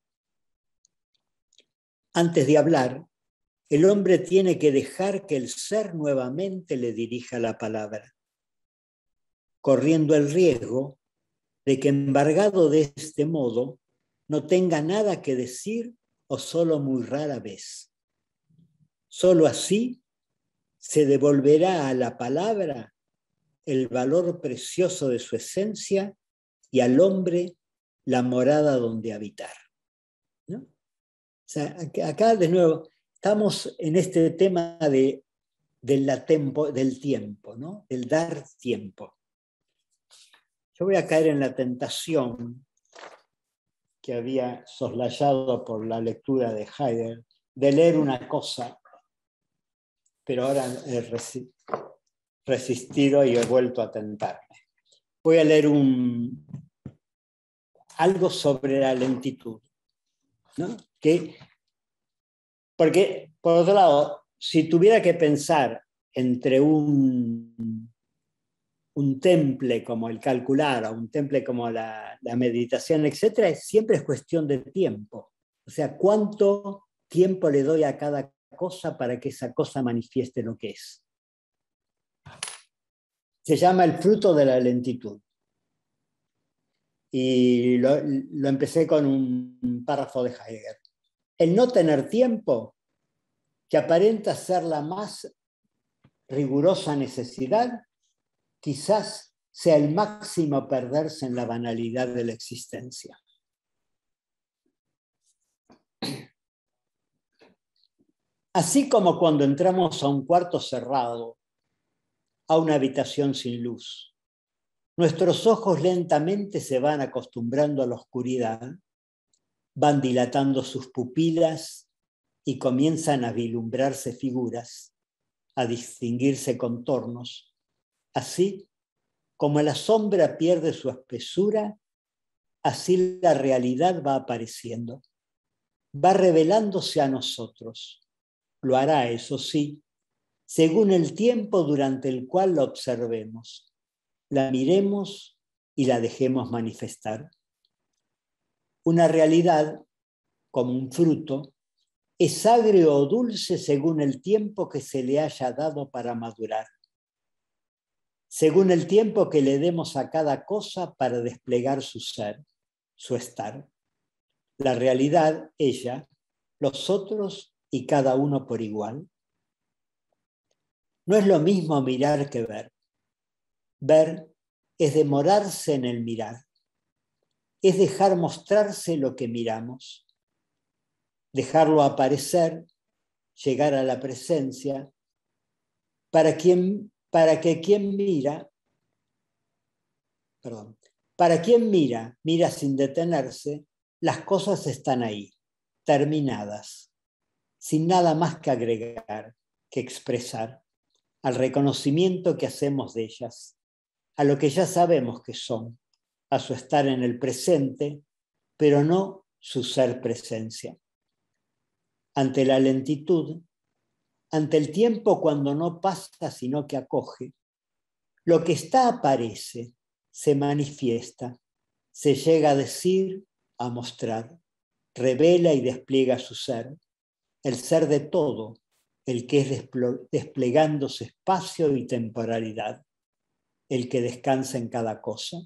Antes de hablar, el hombre tiene que dejar que el ser nuevamente le dirija la palabra, corriendo el riesgo de que, embargado de este modo, no tenga nada que decir o solo muy rara vez. Solo así se devolverá a la palabra el valor precioso de su esencia y al hombre la morada donde habitar, ¿no? O sea, acá de nuevo estamos en este tema del tiempo, ¿no? Del dar tiempo. Yo voy a caer en la tentación que había soslayado por la lectura de Heidegger, de leer una cosa, pero ahora he resistido y he vuelto a tentarme. Voy a leer algo sobre la lentitud, ¿no? Porque, por otro lado, si tuviera que pensar entre un temple como el calcular o un temple como la meditación, etc., siempre es cuestión de tiempo. O sea, ¿cuánto tiempo le doy a cada cosa para que esa cosa manifieste lo que es? Se llama el fruto de la lentitud. Y lo empecé con un párrafo de Heidegger. El no tener tiempo, que aparenta ser la más rigurosa necesidad, quizás sea el máximo perderse en la banalidad de la existencia. Así como cuando entramos a un cuarto cerrado, a una habitación sin luz, nuestros ojos lentamente se van acostumbrando a la oscuridad, van dilatando sus pupilas y comienzan a vislumbrarse figuras, a distinguirse contornos. Así como la sombra pierde su espesura, así la realidad va apareciendo, va revelándose a nosotros. Lo hará, eso sí, según el tiempo durante el cual la observemos, la miremos y la dejemos manifestar. Una realidad, como un fruto, es agrio o dulce según el tiempo que se le haya dado para madurar, según el tiempo que le demos a cada cosa para desplegar su ser, su estar. La realidad, ella, los otros y cada uno por igual. No es lo mismo mirar que ver. Ver es demorarse en el mirar, es dejar mostrarse lo que miramos, dejarlo aparecer, llegar a la presencia, para quien mira, mira sin detenerse, las cosas están ahí, terminadas, sin nada más que agregar, que expresar, al reconocimiento que hacemos de ellas, a lo que ya sabemos que son, a su estar en el presente, pero no su ser presencia. Ante la lentitud, ante el tiempo cuando no pasa sino que acoge, lo que está aparece, se manifiesta, se llega a decir, a mostrar, revela y despliega su ser, el ser de todo, el que es desplegándose espacio y temporalidad, el que descansa en cada cosa.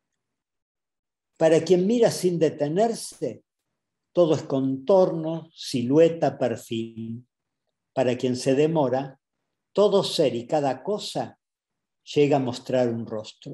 Para quien mira sin detenerse, todo es contorno, silueta, perfil. Para quien se demora, todo ser y cada cosa llega a mostrar un rostro.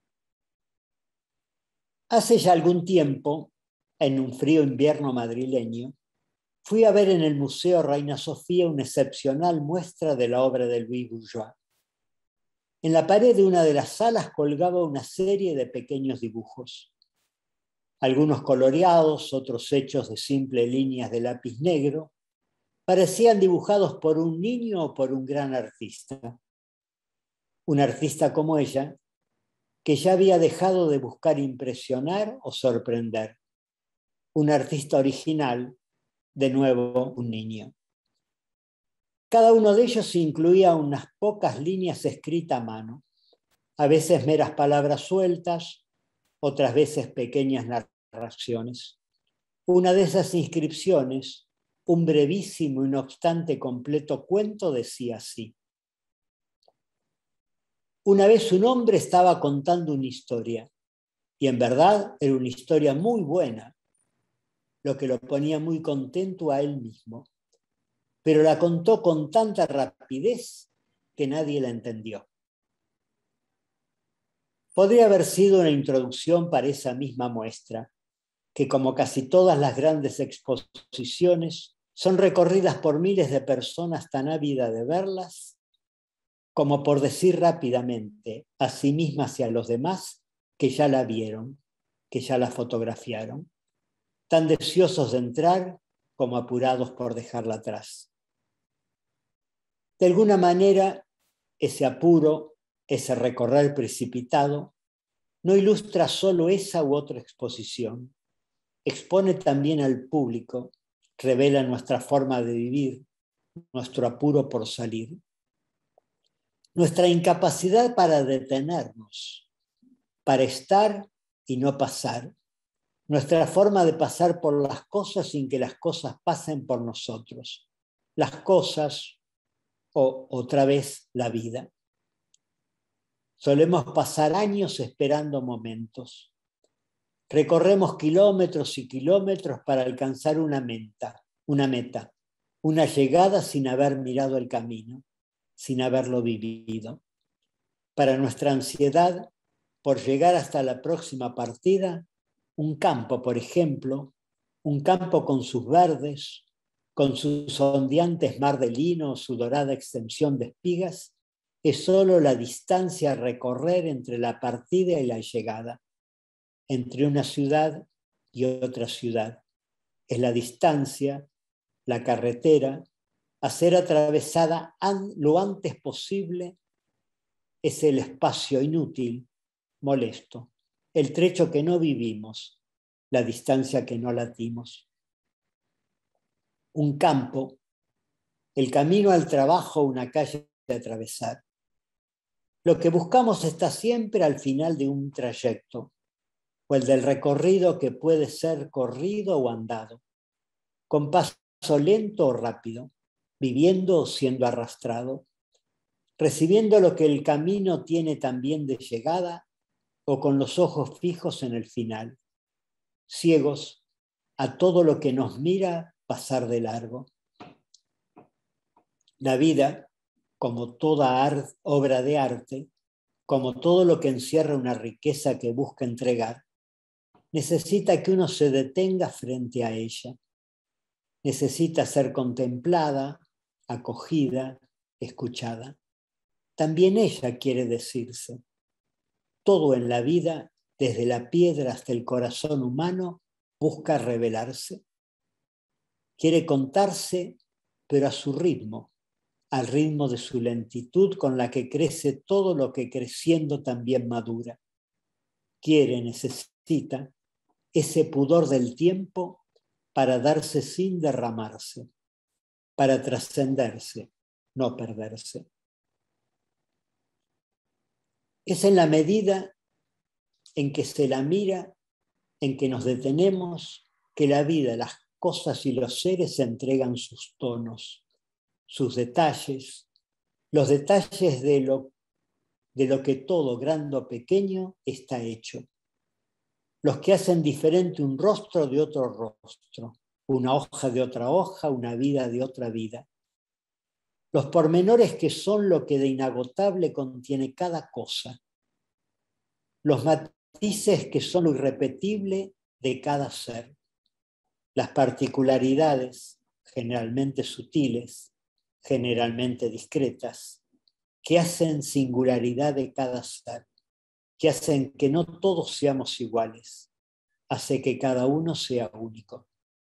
Hace ya algún tiempo, en un frío invierno madrileño, fui a ver en el Museo Reina Sofía una excepcional muestra de la obra de Louis Bourgeois. En la pared de una de las salas colgaba una serie de pequeños dibujos, algunos coloreados, otros hechos de simples líneas de lápiz negro, parecían dibujados por un niño o por un gran artista. Un artista como ella, que ya había dejado de buscar impresionar o sorprender. Un artista original, de nuevo un niño. Cada uno de ellos incluía unas pocas líneas escritas a mano, a veces meras palabras sueltas, otras veces pequeñas narraciones. Una de esas inscripciones, un brevísimo y no obstante completo cuento, decía así: una vez un hombre estaba contando una historia, y en verdad era una historia muy buena, lo que lo ponía muy contento a él mismo, pero la contó con tanta rapidez que nadie la entendió. Podría haber sido una introducción para esa misma muestra, que como casi todas las grandes exposiciones, son recorridas por miles de personas tan ávidas de verlas, como por decir rápidamente a sí mismas y a los demás que ya la vieron, que ya la fotografiaron, tan deseosos de entrar como apurados por dejarla atrás. De alguna manera, ese apuro, ese recorrer precipitado, no ilustra solo esa u otra exposición, expone también al público, revela nuestra forma de vivir, nuestro apuro por salir, nuestra incapacidad para detenernos, para estar y no pasar, nuestra forma de pasar por las cosas sin que las cosas pasen por nosotros, las cosas o otra vez la vida. Solemos pasar años esperando momentos. Recorremos kilómetros y kilómetros para alcanzar una meta, una llegada sin haber mirado el camino, sin haberlo vivido. Para nuestra ansiedad por llegar hasta la próxima partida, un campo, por ejemplo, un campo con sus verdes, con sus ondeantes mar de lino, su dorada extensión de espigas, es solo la distancia a recorrer entre la partida y la llegada, entre una ciudad y otra ciudad. Es la distancia, la carretera, a ser atravesada lo antes posible, es el espacio inútil, molesto, el trecho que no vivimos, la distancia que no latimos. Un campo, el camino al trabajo, una calle de atravesar. Lo que buscamos está siempre al final de un trayecto, o el del recorrido que puede ser corrido o andado, con paso lento o rápido, viviendo o siendo arrastrado, recibiendo lo que el camino tiene también de llegada o con los ojos fijos en el final, ciegos a todo lo que nos mira pasar de largo. La vida, como toda obra de arte, como todo lo que encierra una riqueza que busca entregar, necesita que uno se detenga frente a ella. Necesita ser contemplada, acogida, escuchada. También ella quiere decirse. Todo en la vida, desde la piedra hasta el corazón humano, busca revelarse. Quiere contarse, pero a su ritmo, al ritmo de su lentitud con la que crece todo lo que creciendo también madura. Quiere, necesita ese pudor del tiempo para darse sin derramarse, para trascenderse, no perderse. Es en la medida en que se la mira, en que nos detenemos, que la vida, las cosas y los seres se entregan sus tonos, sus detalles, los detalles de lo que todo, grande o pequeño, está hecho. Los que hacen diferente un rostro de otro rostro, una hoja de otra hoja, una vida de otra vida. Los pormenores que son lo que de inagotable contiene cada cosa. Los matices que son lo irrepetible de cada ser. Las particularidades, generalmente sutiles, generalmente discretas, que hacen singularidad de cada ser, que hacen que no todos seamos iguales, hace que cada uno sea único.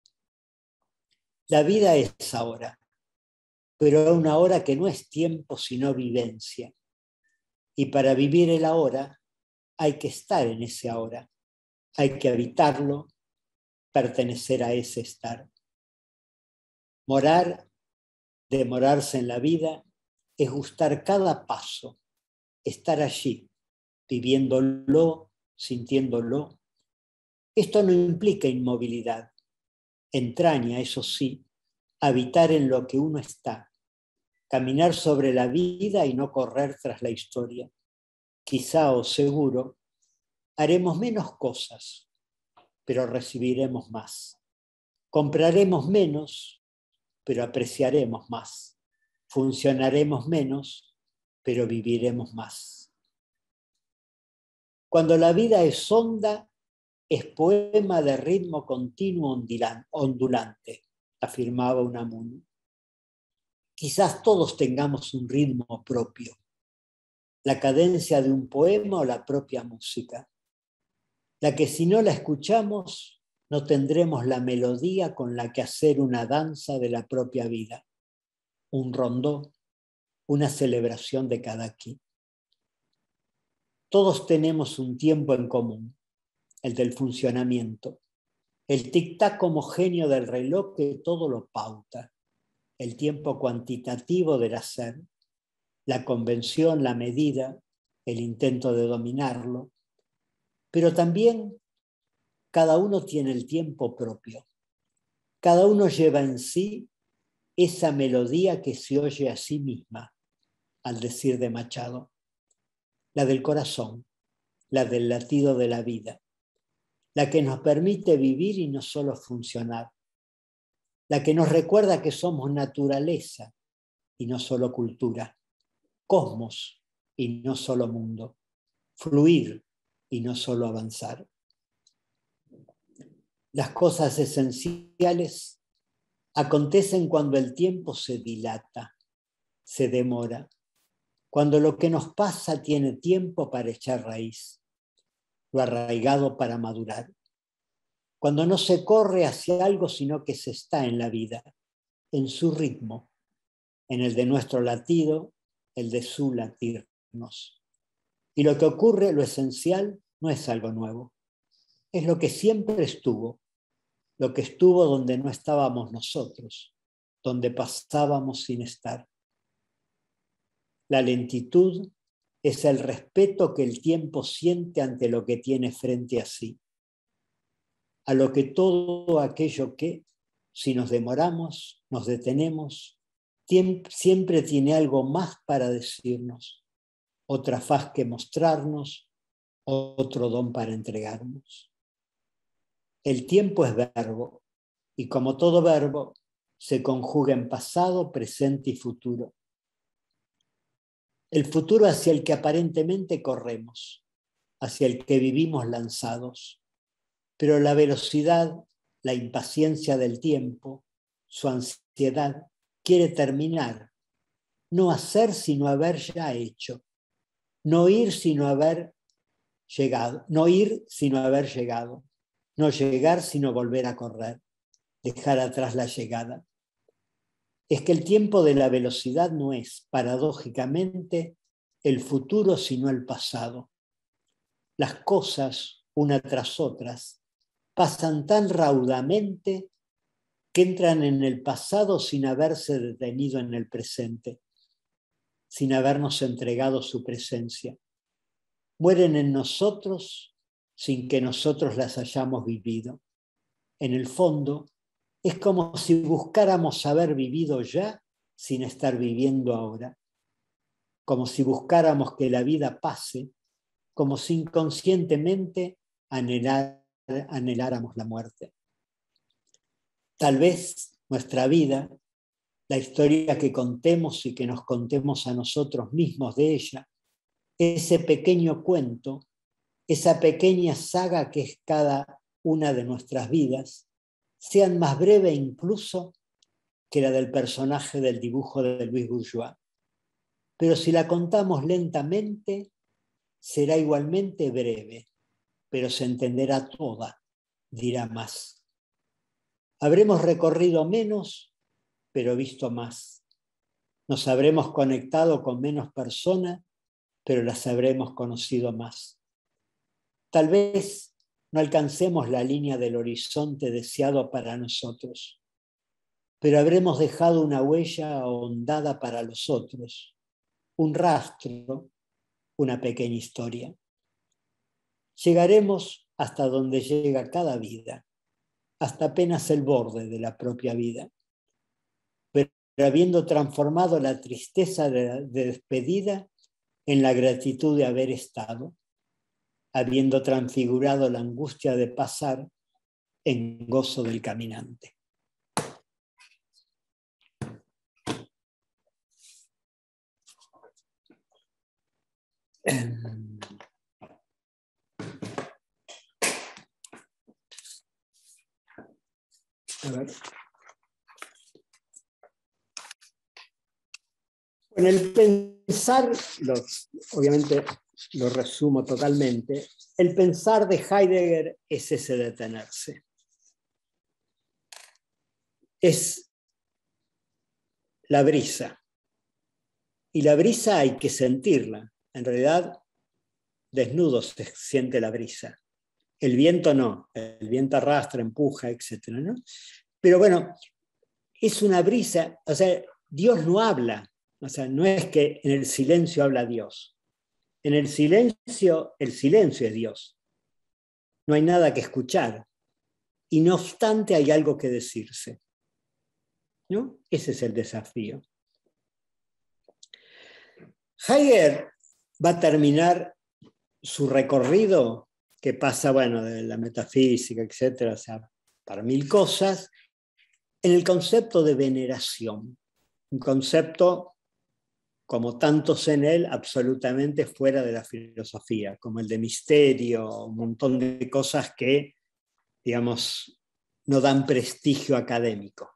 La vida es ahora, pero una hora que no es tiempo sino vivencia. Y para vivir el ahora hay que estar en ese ahora, hay que habitarlo, pertenecer a ese estar. Morar, demorarse en la vida, es gustar cada paso, estar allí, viviéndolo, sintiéndolo. Esto no implica inmovilidad, entraña, eso sí, habitar en lo que uno está, caminar sobre la vida y no correr tras la historia. Quizá o seguro, haremos menos cosas, pero recibiremos más. Compraremos menos, pero apreciaremos más. Funcionaremos menos, pero viviremos más. Cuando la vida es honda, es poema de ritmo continuo ondulante, afirmaba Unamuno. Quizás todos tengamos un ritmo propio, la cadencia de un poema o la propia música, la que si no la escuchamos no tendremos la melodía con la que hacer una danza de la propia vida, un rondó, una celebración de cada quien. Todos tenemos un tiempo en común, el del funcionamiento, el tic-tac homogéneo del reloj que todo lo pauta, el tiempo cuantitativo del hacer, la convención, la medida, el intento de dominarlo, pero también cada uno tiene el tiempo propio. Cada uno lleva en sí esa melodía que se oye a sí misma, al decir de Machado, la del corazón, la del latido de la vida, la que nos permite vivir y no solo funcionar, la que nos recuerda que somos naturaleza y no solo cultura, cosmos y no solo mundo, fluir y no solo avanzar. Las cosas esenciales acontecen cuando el tiempo se dilata, se demora, cuando lo que nos pasa tiene tiempo para echar raíz, lo arraigado para madurar, cuando no se corre hacia algo sino que se está en la vida, en su ritmo, en el de nuestro latido, el de su latirnos. Y lo que ocurre, lo esencial, no es algo nuevo, es lo que siempre estuvo, lo que estuvo donde no estábamos nosotros, donde pasábamos sin estar. La lentitud es el respeto que el tiempo siente ante lo que tiene frente a sí, a lo que todo aquello que, si nos demoramos, nos detenemos, siempre tiene algo más para decirnos, otra faz que mostrarnos, otro don para entregarnos. El tiempo es verbo, y como todo verbo, se conjuga en pasado, presente y futuro. el futuro hacia el que aparentemente corremos, hacia el que vivimos lanzados. Pero la velocidad, la impaciencia del tiempo, su ansiedad, quiere terminar, no hacer sino haber ya hecho, no ir sino haber llegado, no llegar sino volver a correr, dejar atrás la llegada. Es que el tiempo de la velocidad no es, paradójicamente, el futuro sino el pasado. Las cosas, una tras otras, pasan tan raudamente que entran en el pasado sin haberse detenido en el presente, sin habernos entregado su presencia. Mueren en nosotros sin que nosotros las hayamos vivido. En el fondo, es como si buscáramos haber vivido ya sin estar viviendo ahora, como si buscáramos que la vida pase, como si inconscientemente anheláramos la muerte. Tal vez nuestra vida, la historia que contemos y que nos contemos a nosotros mismos de ella, ese pequeño cuento, esa pequeña saga que es cada una de nuestras vidas, sean más breve incluso que la del personaje del dibujo de Luis Bourgeois. Pero si la contamos lentamente, será igualmente breve, pero se entenderá toda, dirá más. Habremos recorrido menos, pero visto más. Nos habremos conectado con menos personas, pero las habremos conocido más. Tal vez no alcancemos la línea del horizonte deseado para nosotros, pero habremos dejado una huella ahondada para los otros, un rastro, una pequeña historia. Llegaremos hasta donde llega cada vida, hasta apenas el borde de la propia vida, pero habiendo transformado la tristeza de despedida en la gratitud de haber estado, habiendo transfigurado la angustia de pasar en gozo del caminante. A ver. Bueno, el pensar, obviamente lo resumo totalmente, el pensar de Heidegger es ese detenerse. Es la brisa. Y la brisa hay que sentirla. En realidad, desnudo se siente la brisa. El viento no. El viento arrastra, empuja, etc., ¿no? Pero bueno, es una brisa. O sea, Dios no habla. O sea, no es que en el silencio habla Dios. En el silencio es Dios. No hay nada que escuchar. Y no obstante hay algo que decirse, ¿no? Ese es el desafío. Heidegger va a terminar su recorrido, que pasa, bueno, de la metafísica, etcétera, o sea, para mil cosas, en el concepto de veneración. Un concepto, como tantos en él, absolutamente fuera de la filosofía, como el de misterio, un montón de cosas que, digamos, no dan prestigio académico.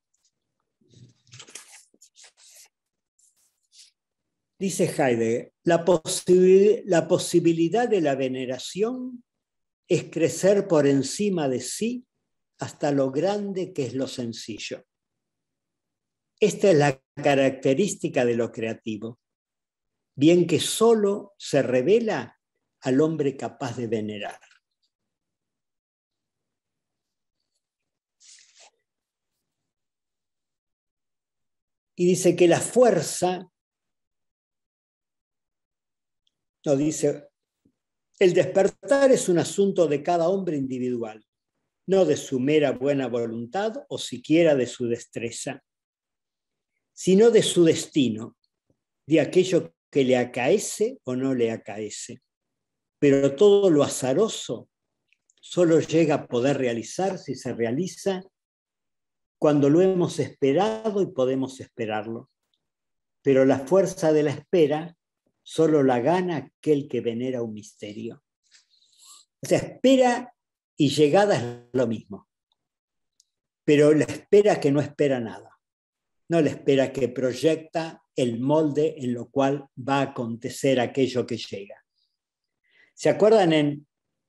Dice Heidegger, la posibilidad de la veneración es crecer por encima de sí hasta lo grande que es lo sencillo. Esta es la característica de lo creativo, bien que solo se revela al hombre capaz de venerar. Y dice que la fuerza, no, dice, el despertar es un asunto de cada hombre individual, no de su mera buena voluntad o siquiera de su destreza, sino de su destino, de aquello que le acaece o no le acaece. Pero todo lo azaroso solo llega a poder realizar si se realiza cuando lo hemos esperado y podemos esperarlo. Pero la fuerza de la espera solo la gana aquel que venera un misterio. O sea, espera y llegada es lo mismo. Pero la espera que no espera nada. No la espera que proyecta el molde en lo cual va a acontecer aquello que llega. ¿Se acuerdan en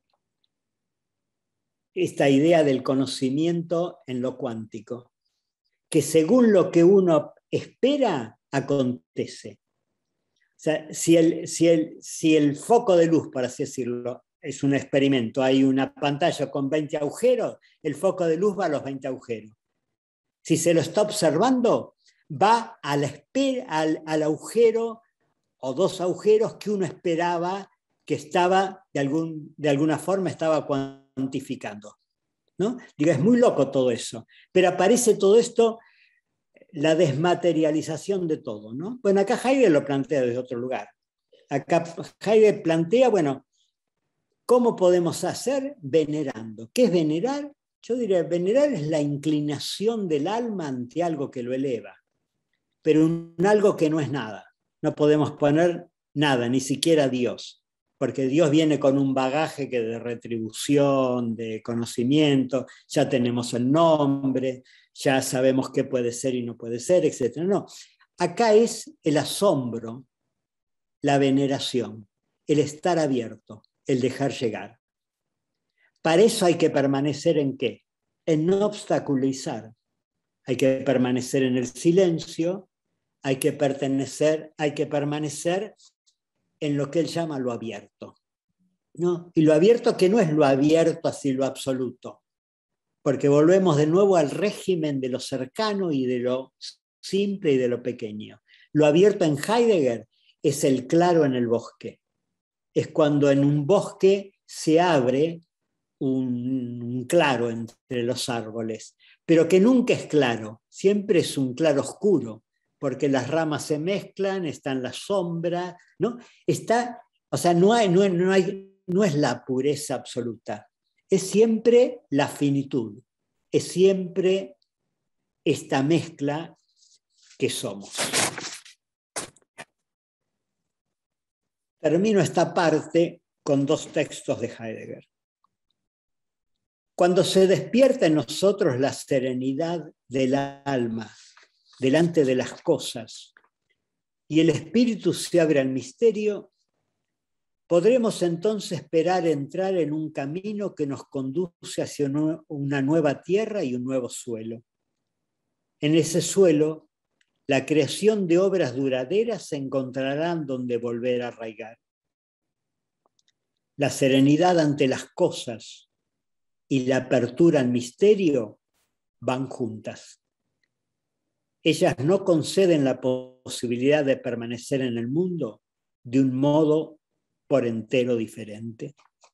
esta idea del conocimiento en lo cuántico? Que según lo que uno espera, acontece. O sea, si el foco de luz, por así decirlo, es un experimento, hay una pantalla con 20 agujeros, el foco de luz va a los 20 agujeros. Si se lo está observando, va a la espera, al agujero o dos agujeros que uno esperaba que estaba, de alguna forma, estaba cuantificando, ¿no? Digo, es muy loco todo eso, pero aparece todo esto, la desmaterialización de todo, ¿no? Bueno, acá Heidegger lo plantea desde otro lugar. Acá Heidegger plantea, bueno, ¿cómo podemos hacer? Venerando. ¿Qué es venerar? Yo diría, venerar es la inclinación del alma ante algo que lo eleva, pero un algo que no es nada. No podemos poner nada, ni siquiera Dios, porque Dios viene con un bagaje que de retribución, de conocimiento, ya tenemos el nombre, ya sabemos qué puede ser y no puede ser, etc. No, acá es el asombro, la veneración, el estar abierto, el dejar llegar. Para eso hay que permanecer ¿en qué? En no obstaculizar. Hay que permanecer en el silencio, hay que permanecer en lo que él llama lo abierto, ¿no? Y lo abierto que no es lo abierto así lo absoluto, porque volvemos de nuevo al régimen de lo cercano y de lo simple y de lo pequeño. Lo abierto en Heidegger es el claro en el bosque. Es cuando en un bosque se abre un claro entre los árboles, pero que nunca es claro, siempre es un claro oscuro, porque las ramas se mezclan, está en la sombra, ¿no? O sea, no es la pureza absoluta, es siempre la finitud, es siempre esta mezcla que somos. Termino esta parte con dos textos de Heidegger. Cuando se despierta en nosotros la serenidad del alma delante de las cosas y el espíritu se abre al misterio, podremos entonces esperar entrar en un camino que nos conduce hacia una nueva tierra y un nuevo suelo. En ese suelo, la creación de obras duraderas se encontrarán donde volver a arraigar. La serenidad ante las cosas y la apertura al misterio van juntas. Ellas no conceden la posibilidad de permanecer en el mundo de un modo por entero diferente.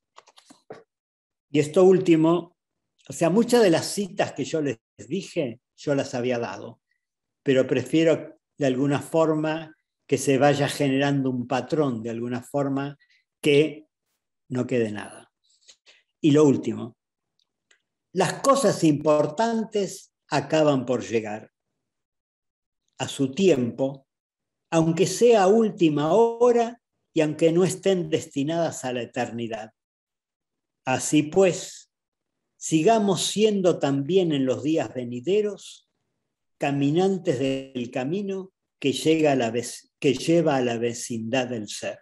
Y esto último, o sea, muchas de las citas que yo les dije, yo las había dado, pero prefiero de alguna forma que se vaya generando un patrón, de alguna forma que no quede nada. Y lo último, las cosas importantes acaban por llegar a su tiempo, aunque sea a última hora y aunque no estén destinadas a la eternidad. Así pues, sigamos siendo también en los días venideros caminantes del camino que lleva a la vecindad del ser.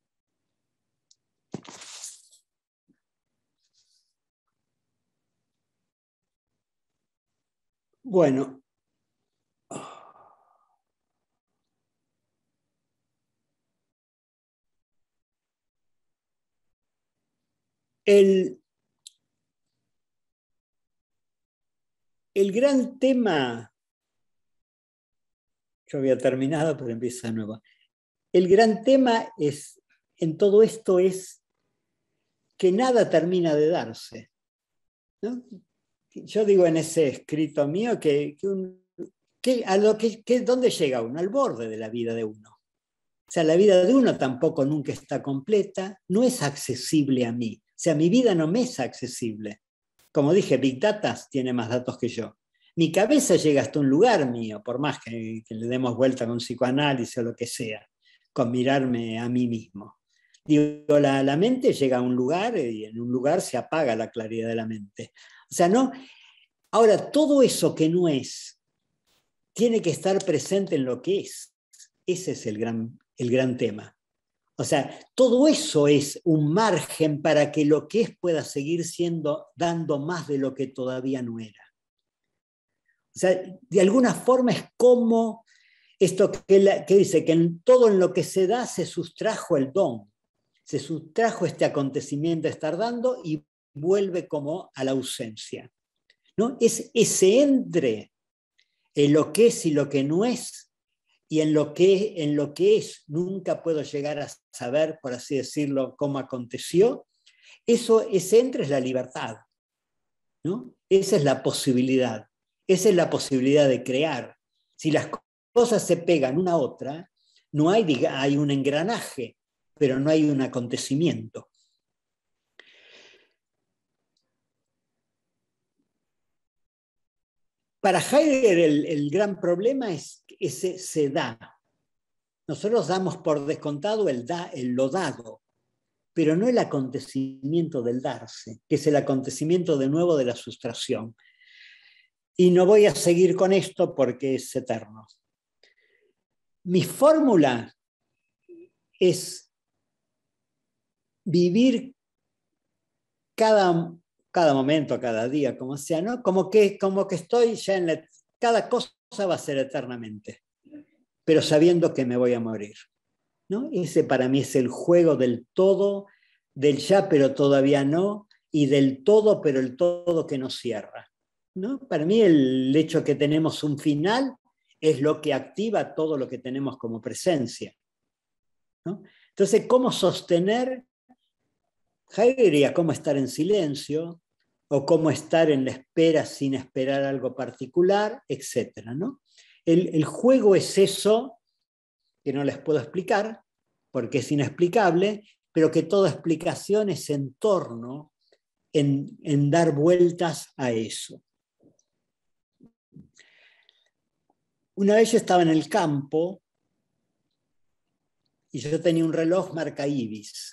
Bueno, el gran tema, yo había terminado, pero empieza de nuevo. El gran tema en todo esto es que nada termina de darse, ¿no? Yo digo en ese escrito mío ¿dónde llega uno? Al borde de la vida de uno. O sea, la vida de uno tampoco nunca está completa, no es accesible a mí. O sea, mi vida no me es accesible. Como dije, Big Data tiene más datos que yo. Mi cabeza llega hasta un lugar mío, por más que le demos vuelta con psicoanálisis o lo que sea. con mirarme a mí mismo. Digo, la mente llega a un lugar y en un lugar se apaga la claridad de la mente. O sea, no. Ahora, todo eso que no es, tiene que estar presente en lo que es. Ese es el gran tema. O sea, todo eso es un margen para que lo que es pueda seguir siendo, dando más de lo que todavía no era. O sea, de alguna forma es como esto que dice, que en todo en lo que se da se sustrajo el don, se sustrajo este acontecimiento de estar dando y vuelve como a la ausencia, ¿no? Es ese entre en lo que es y lo que no es, y en lo que es nunca puedo llegar a saber, por así decirlo, cómo aconteció. Ese entre es la libertad, ¿no? Esa es la posibilidad, esa es la posibilidad de crear. Si las cosas se pegan una a otra, no hay un engranaje, pero no hay un acontecimiento. Para Heidegger el gran problema es que ese se da. Nosotros damos por descontado lo dado, pero no el acontecimiento del darse, que es el acontecimiento de nuevo de la sustracción. Y no voy a seguir con esto porque es eterno. Mi fórmula es vivir cada momento, cada día, como sea, ¿no? Como que estoy ya en cada cosa va a ser eternamente, pero sabiendo que me voy a morir, ¿no? Ese para mí es el juego del todo, del ya pero todavía no, y del todo pero el todo que no cierra, ¿no? Para mí el hecho que tenemos un final es lo que activa todo lo que tenemos como presencia, ¿no? Entonces, ¿cómo sostener? Heidegger diría cómo estar en silencio, o cómo estar en la espera sin esperar algo particular, etc., ¿no? El juego es eso que no les puedo explicar, porque es inexplicable, pero que toda explicación es en torno, en dar vueltas a eso. Una vez yo estaba en el campo y yo tenía un reloj marca Ibis.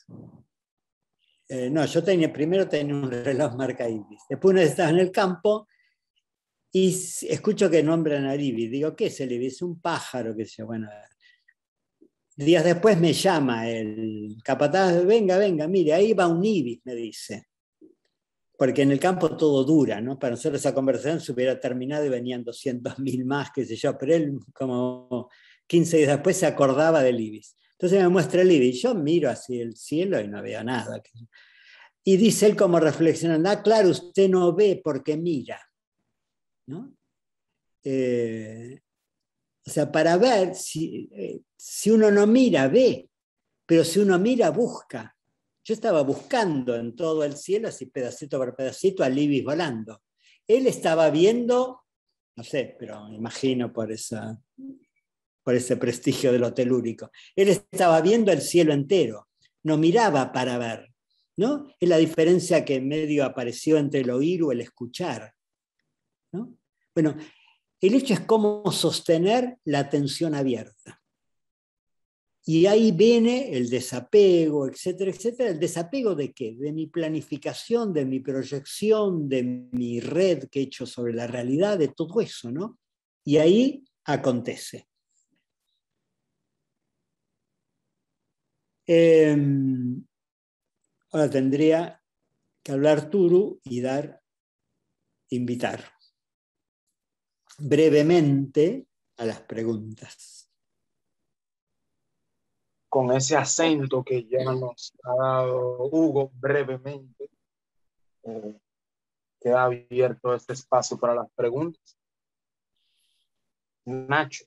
Primero tenía un reloj marca Ibis. Después una vez estaba en el campo y escucho que nombran al Ibis. Digo, ¿qué es el Ibis? Un pájaro, qué sé yo. Bueno, días después me llama el capataz, venga, mire, ahí va un Ibis, me dice. Porque en el campo todo dura, ¿no? Para nosotros esa conversación se hubiera terminado y venían 200.000 más, qué sé yo, pero él como 15 días después se acordaba del Ibis. Entonces me muestra el Ibis, yo miro hacia el cielo y no veo nada. Y dice él como reflexionando, claro, usted no ve porque mira, ¿no? O sea, para ver, si uno no mira, ve, pero si uno mira, busca. Yo estaba buscando en todo el cielo, así pedacito por pedacito, al Ibis volando. Él estaba viendo, no sé, pero me imagino por ese prestigio del hotel úrico, él estaba viendo el cielo entero, no miraba para ver, ¿no? Es la diferencia que en medio apareció entre el oír o el escuchar, ¿no? Bueno, el hecho es cómo sostener la atención abierta. Y ahí viene el desapego, etcétera, etcétera. ¿El desapego de qué? De mi planificación, de mi proyección, de mi red que he hecho sobre la realidad, de todo eso, ¿no? Y ahí acontece. Ahora tendría que hablar Turu y invitar brevemente a las preguntas. Con ese acento que ya nos ha dado Hugo brevemente, queda abierto este espacio para las preguntas. Nacho.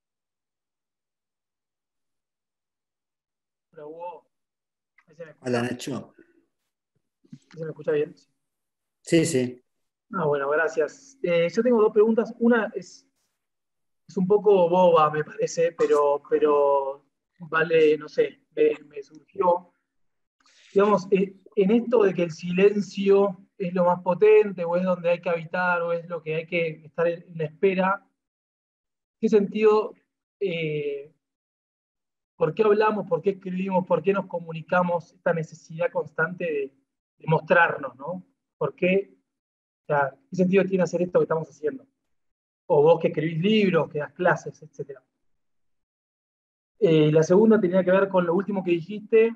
Hola, Hugo. Hola, Nacho. ¿Se me escucha bien? Sí, sí. Bueno, gracias. Yo tengo dos preguntas. Una es un poco boba, me parece, pero vale, no sé, me surgió. Digamos, en esto de que el silencio es lo más potente, o es donde hay que habitar, o es lo que hay que estar en la espera, ¿qué sentido ¿por qué hablamos, por qué escribimos, por qué nos comunicamos, esta necesidad constante de mostrarnos, ¿no? ¿Por qué? O sea, ¿qué sentido tiene hacer esto que estamos haciendo? O vos que escribís libros, que das clases, etc. La segunda tenía que ver con lo último que dijiste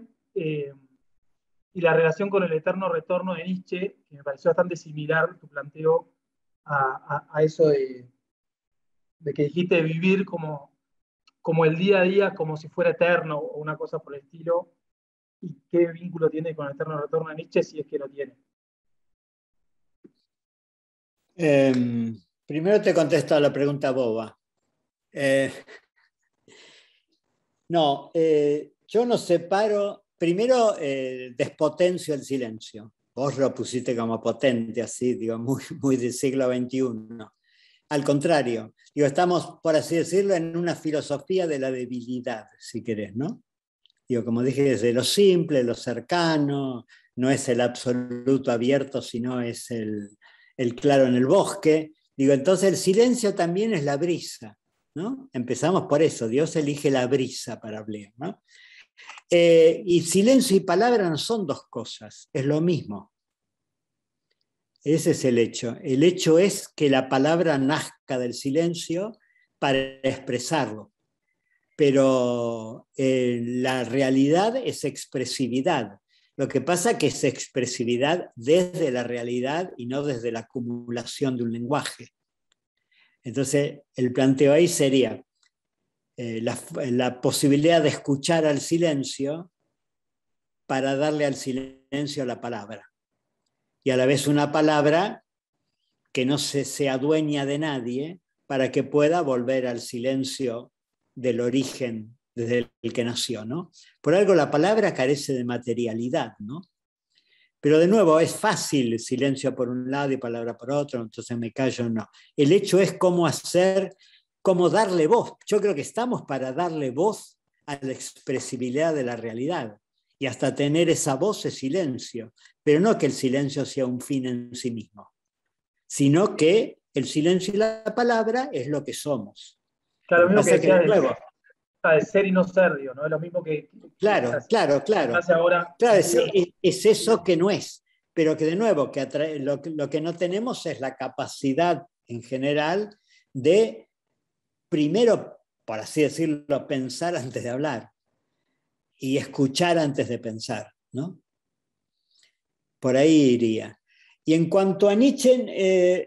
y la relación con el eterno retorno de Nietzsche, que me pareció bastante similar tu planteo a eso de que dijiste de vivir como el día a día, como si fuera eterno o una cosa por el estilo, y qué vínculo tiene con el eterno retorno de Nietzsche si es que lo tiene. Primero te contesto a la pregunta boba. Yo no separo, primero despotencio el silencio. Vos lo pusiste como potente, así, digo, muy, muy del siglo XXI. Al contrario, digo, estamos, por así decirlo, en una filosofía de la debilidad, si querés, ¿no? Digo, como dije, desde lo simple, lo cercano, no es el absoluto abierto, sino es el claro en el bosque. Digo, entonces el silencio también es la brisa, ¿no? Empezamos por eso, Dios elige la brisa para hablar, ¿no? Y silencio y palabra no son dos cosas, es lo mismo. Ese es el hecho. El hecho es que la palabra nazca del silencio para expresarlo. Pero la realidad es expresividad. Lo que pasa es que es expresividad desde la realidad y no desde la acumulación de un lenguaje. Entonces, el planteo ahí sería la posibilidad de escuchar al silencio para darle al silencio la palabra. Y a la vez una palabra que no se adueña de nadie para que pueda volver al silencio del origen desde el que nació, ¿no? Por algo la palabra carece de materialidad, ¿no? Pero de nuevo, es fácil silencio por un lado y palabra por otro, entonces me callo, no. El hecho es cómo hacer, cómo darle voz. Yo creo que estamos para darle voz a la expresibilidad de la realidad y hasta tener esa voz de silencio, pero no que el silencio sea un fin en sí mismo, sino que el silencio y la palabra es lo que somos. Claro, lo mismo que decías de nuevo, de ser y no ser, digo, ¿no? Es lo mismo que claro. hace ahora. Claro, es eso que no es, pero que de nuevo, lo que no tenemos es la capacidad en general de, primero, por así decirlo, pensar antes de hablar y escuchar antes de pensar, ¿no? Por ahí iría. Y en cuanto a Nietzsche,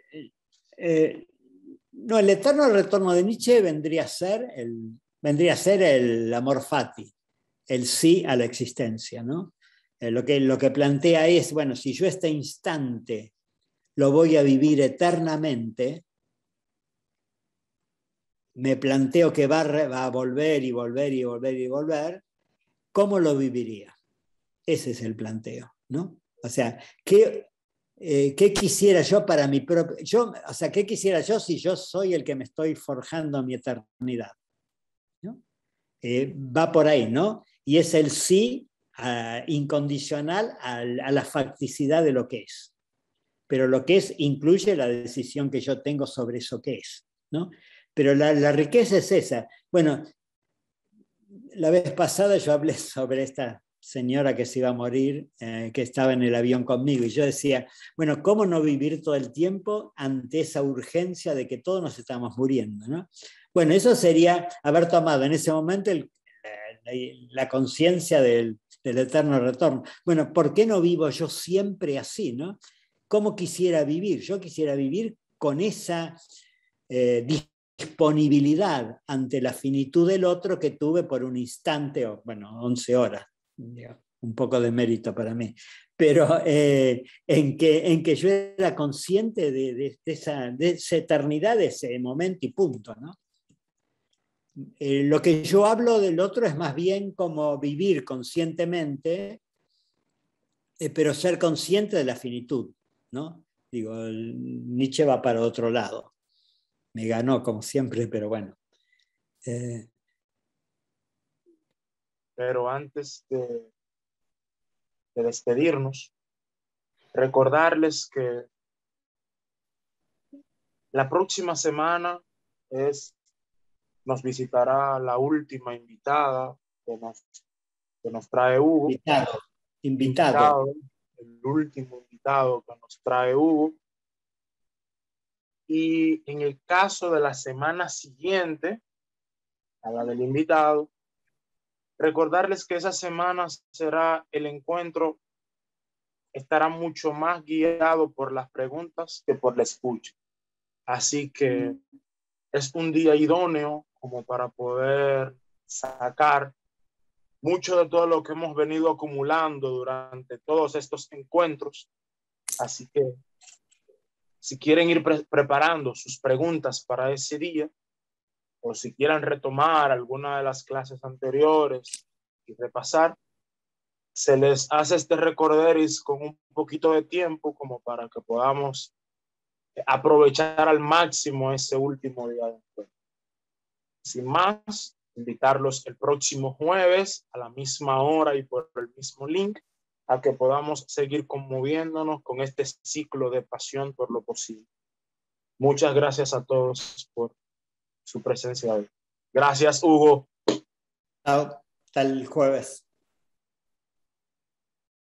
no, el eterno retorno de Nietzsche vendría a ser el amor fati, el sí a la existencia, ¿no? Lo que plantea ahí es, bueno, si yo este instante lo voy a vivir eternamente, me planteo que va a volver y volver y volver y volver, ¿cómo lo viviría? Ese es el planteo, ¿no? O sea, ¿qué quisiera yo para mi propio... o sea, ¿qué quisiera yo si yo soy el que me estoy forjando mi eternidad? ¿No? Va por ahí, ¿no? Y es el sí incondicional a la facticidad de lo que es. Pero lo que es incluye la decisión que yo tengo sobre eso que es, ¿no? Pero la riqueza es esa. Bueno, la vez pasada yo hablé sobre esta señora que se iba a morir, que estaba en el avión conmigo, y yo decía, bueno, ¿cómo no vivir todo el tiempo ante esa urgencia de que todos nos estamos muriendo, ¿no? Bueno, eso sería haber tomado en ese momento la conciencia del eterno retorno. Bueno, ¿por qué no vivo yo siempre así, ¿no? ¿Cómo quisiera vivir? Yo quisiera vivir con esa disponibilidad ante la finitud del otro que tuve por un instante, o bueno, 11 horas, un poco de mérito para mí, pero en que yo era consciente de esa eternidad, de ese momento y punto, ¿no? Lo que yo hablo del otro es más bien como vivir conscientemente, pero ser consciente de la finitud, ¿no? Digo, Nietzsche va para otro lado. Me ganó como siempre, pero bueno. Pero antes de despedirnos, recordarles que la próxima semana nos visitará la última invitada que nos trae Hugo. Invitado. El último invitado que nos trae Hugo. Y en el caso de la semana siguiente a la del invitado, recordarles que esa semana será el encuentro, estará mucho más guiado por las preguntas que por la escucha. Así que es un día idóneo como para poder sacar mucho de todo lo que hemos venido acumulando durante todos estos encuentros. Así que si quieren ir preparando sus preguntas para ese día, o si quieren retomar alguna de las clases anteriores y repasar, se les hace este recorderis con un poquito de tiempo como para que podamos aprovechar al máximo ese último día de encuentro. Sin más, invitarlos el próximo jueves a la misma hora y por el mismo link a que podamos seguir conmoviéndonos con este ciclo de pasión por lo posible. Muchas gracias a todos por su presencia hoy. Gracias, Hugo. Hasta el jueves.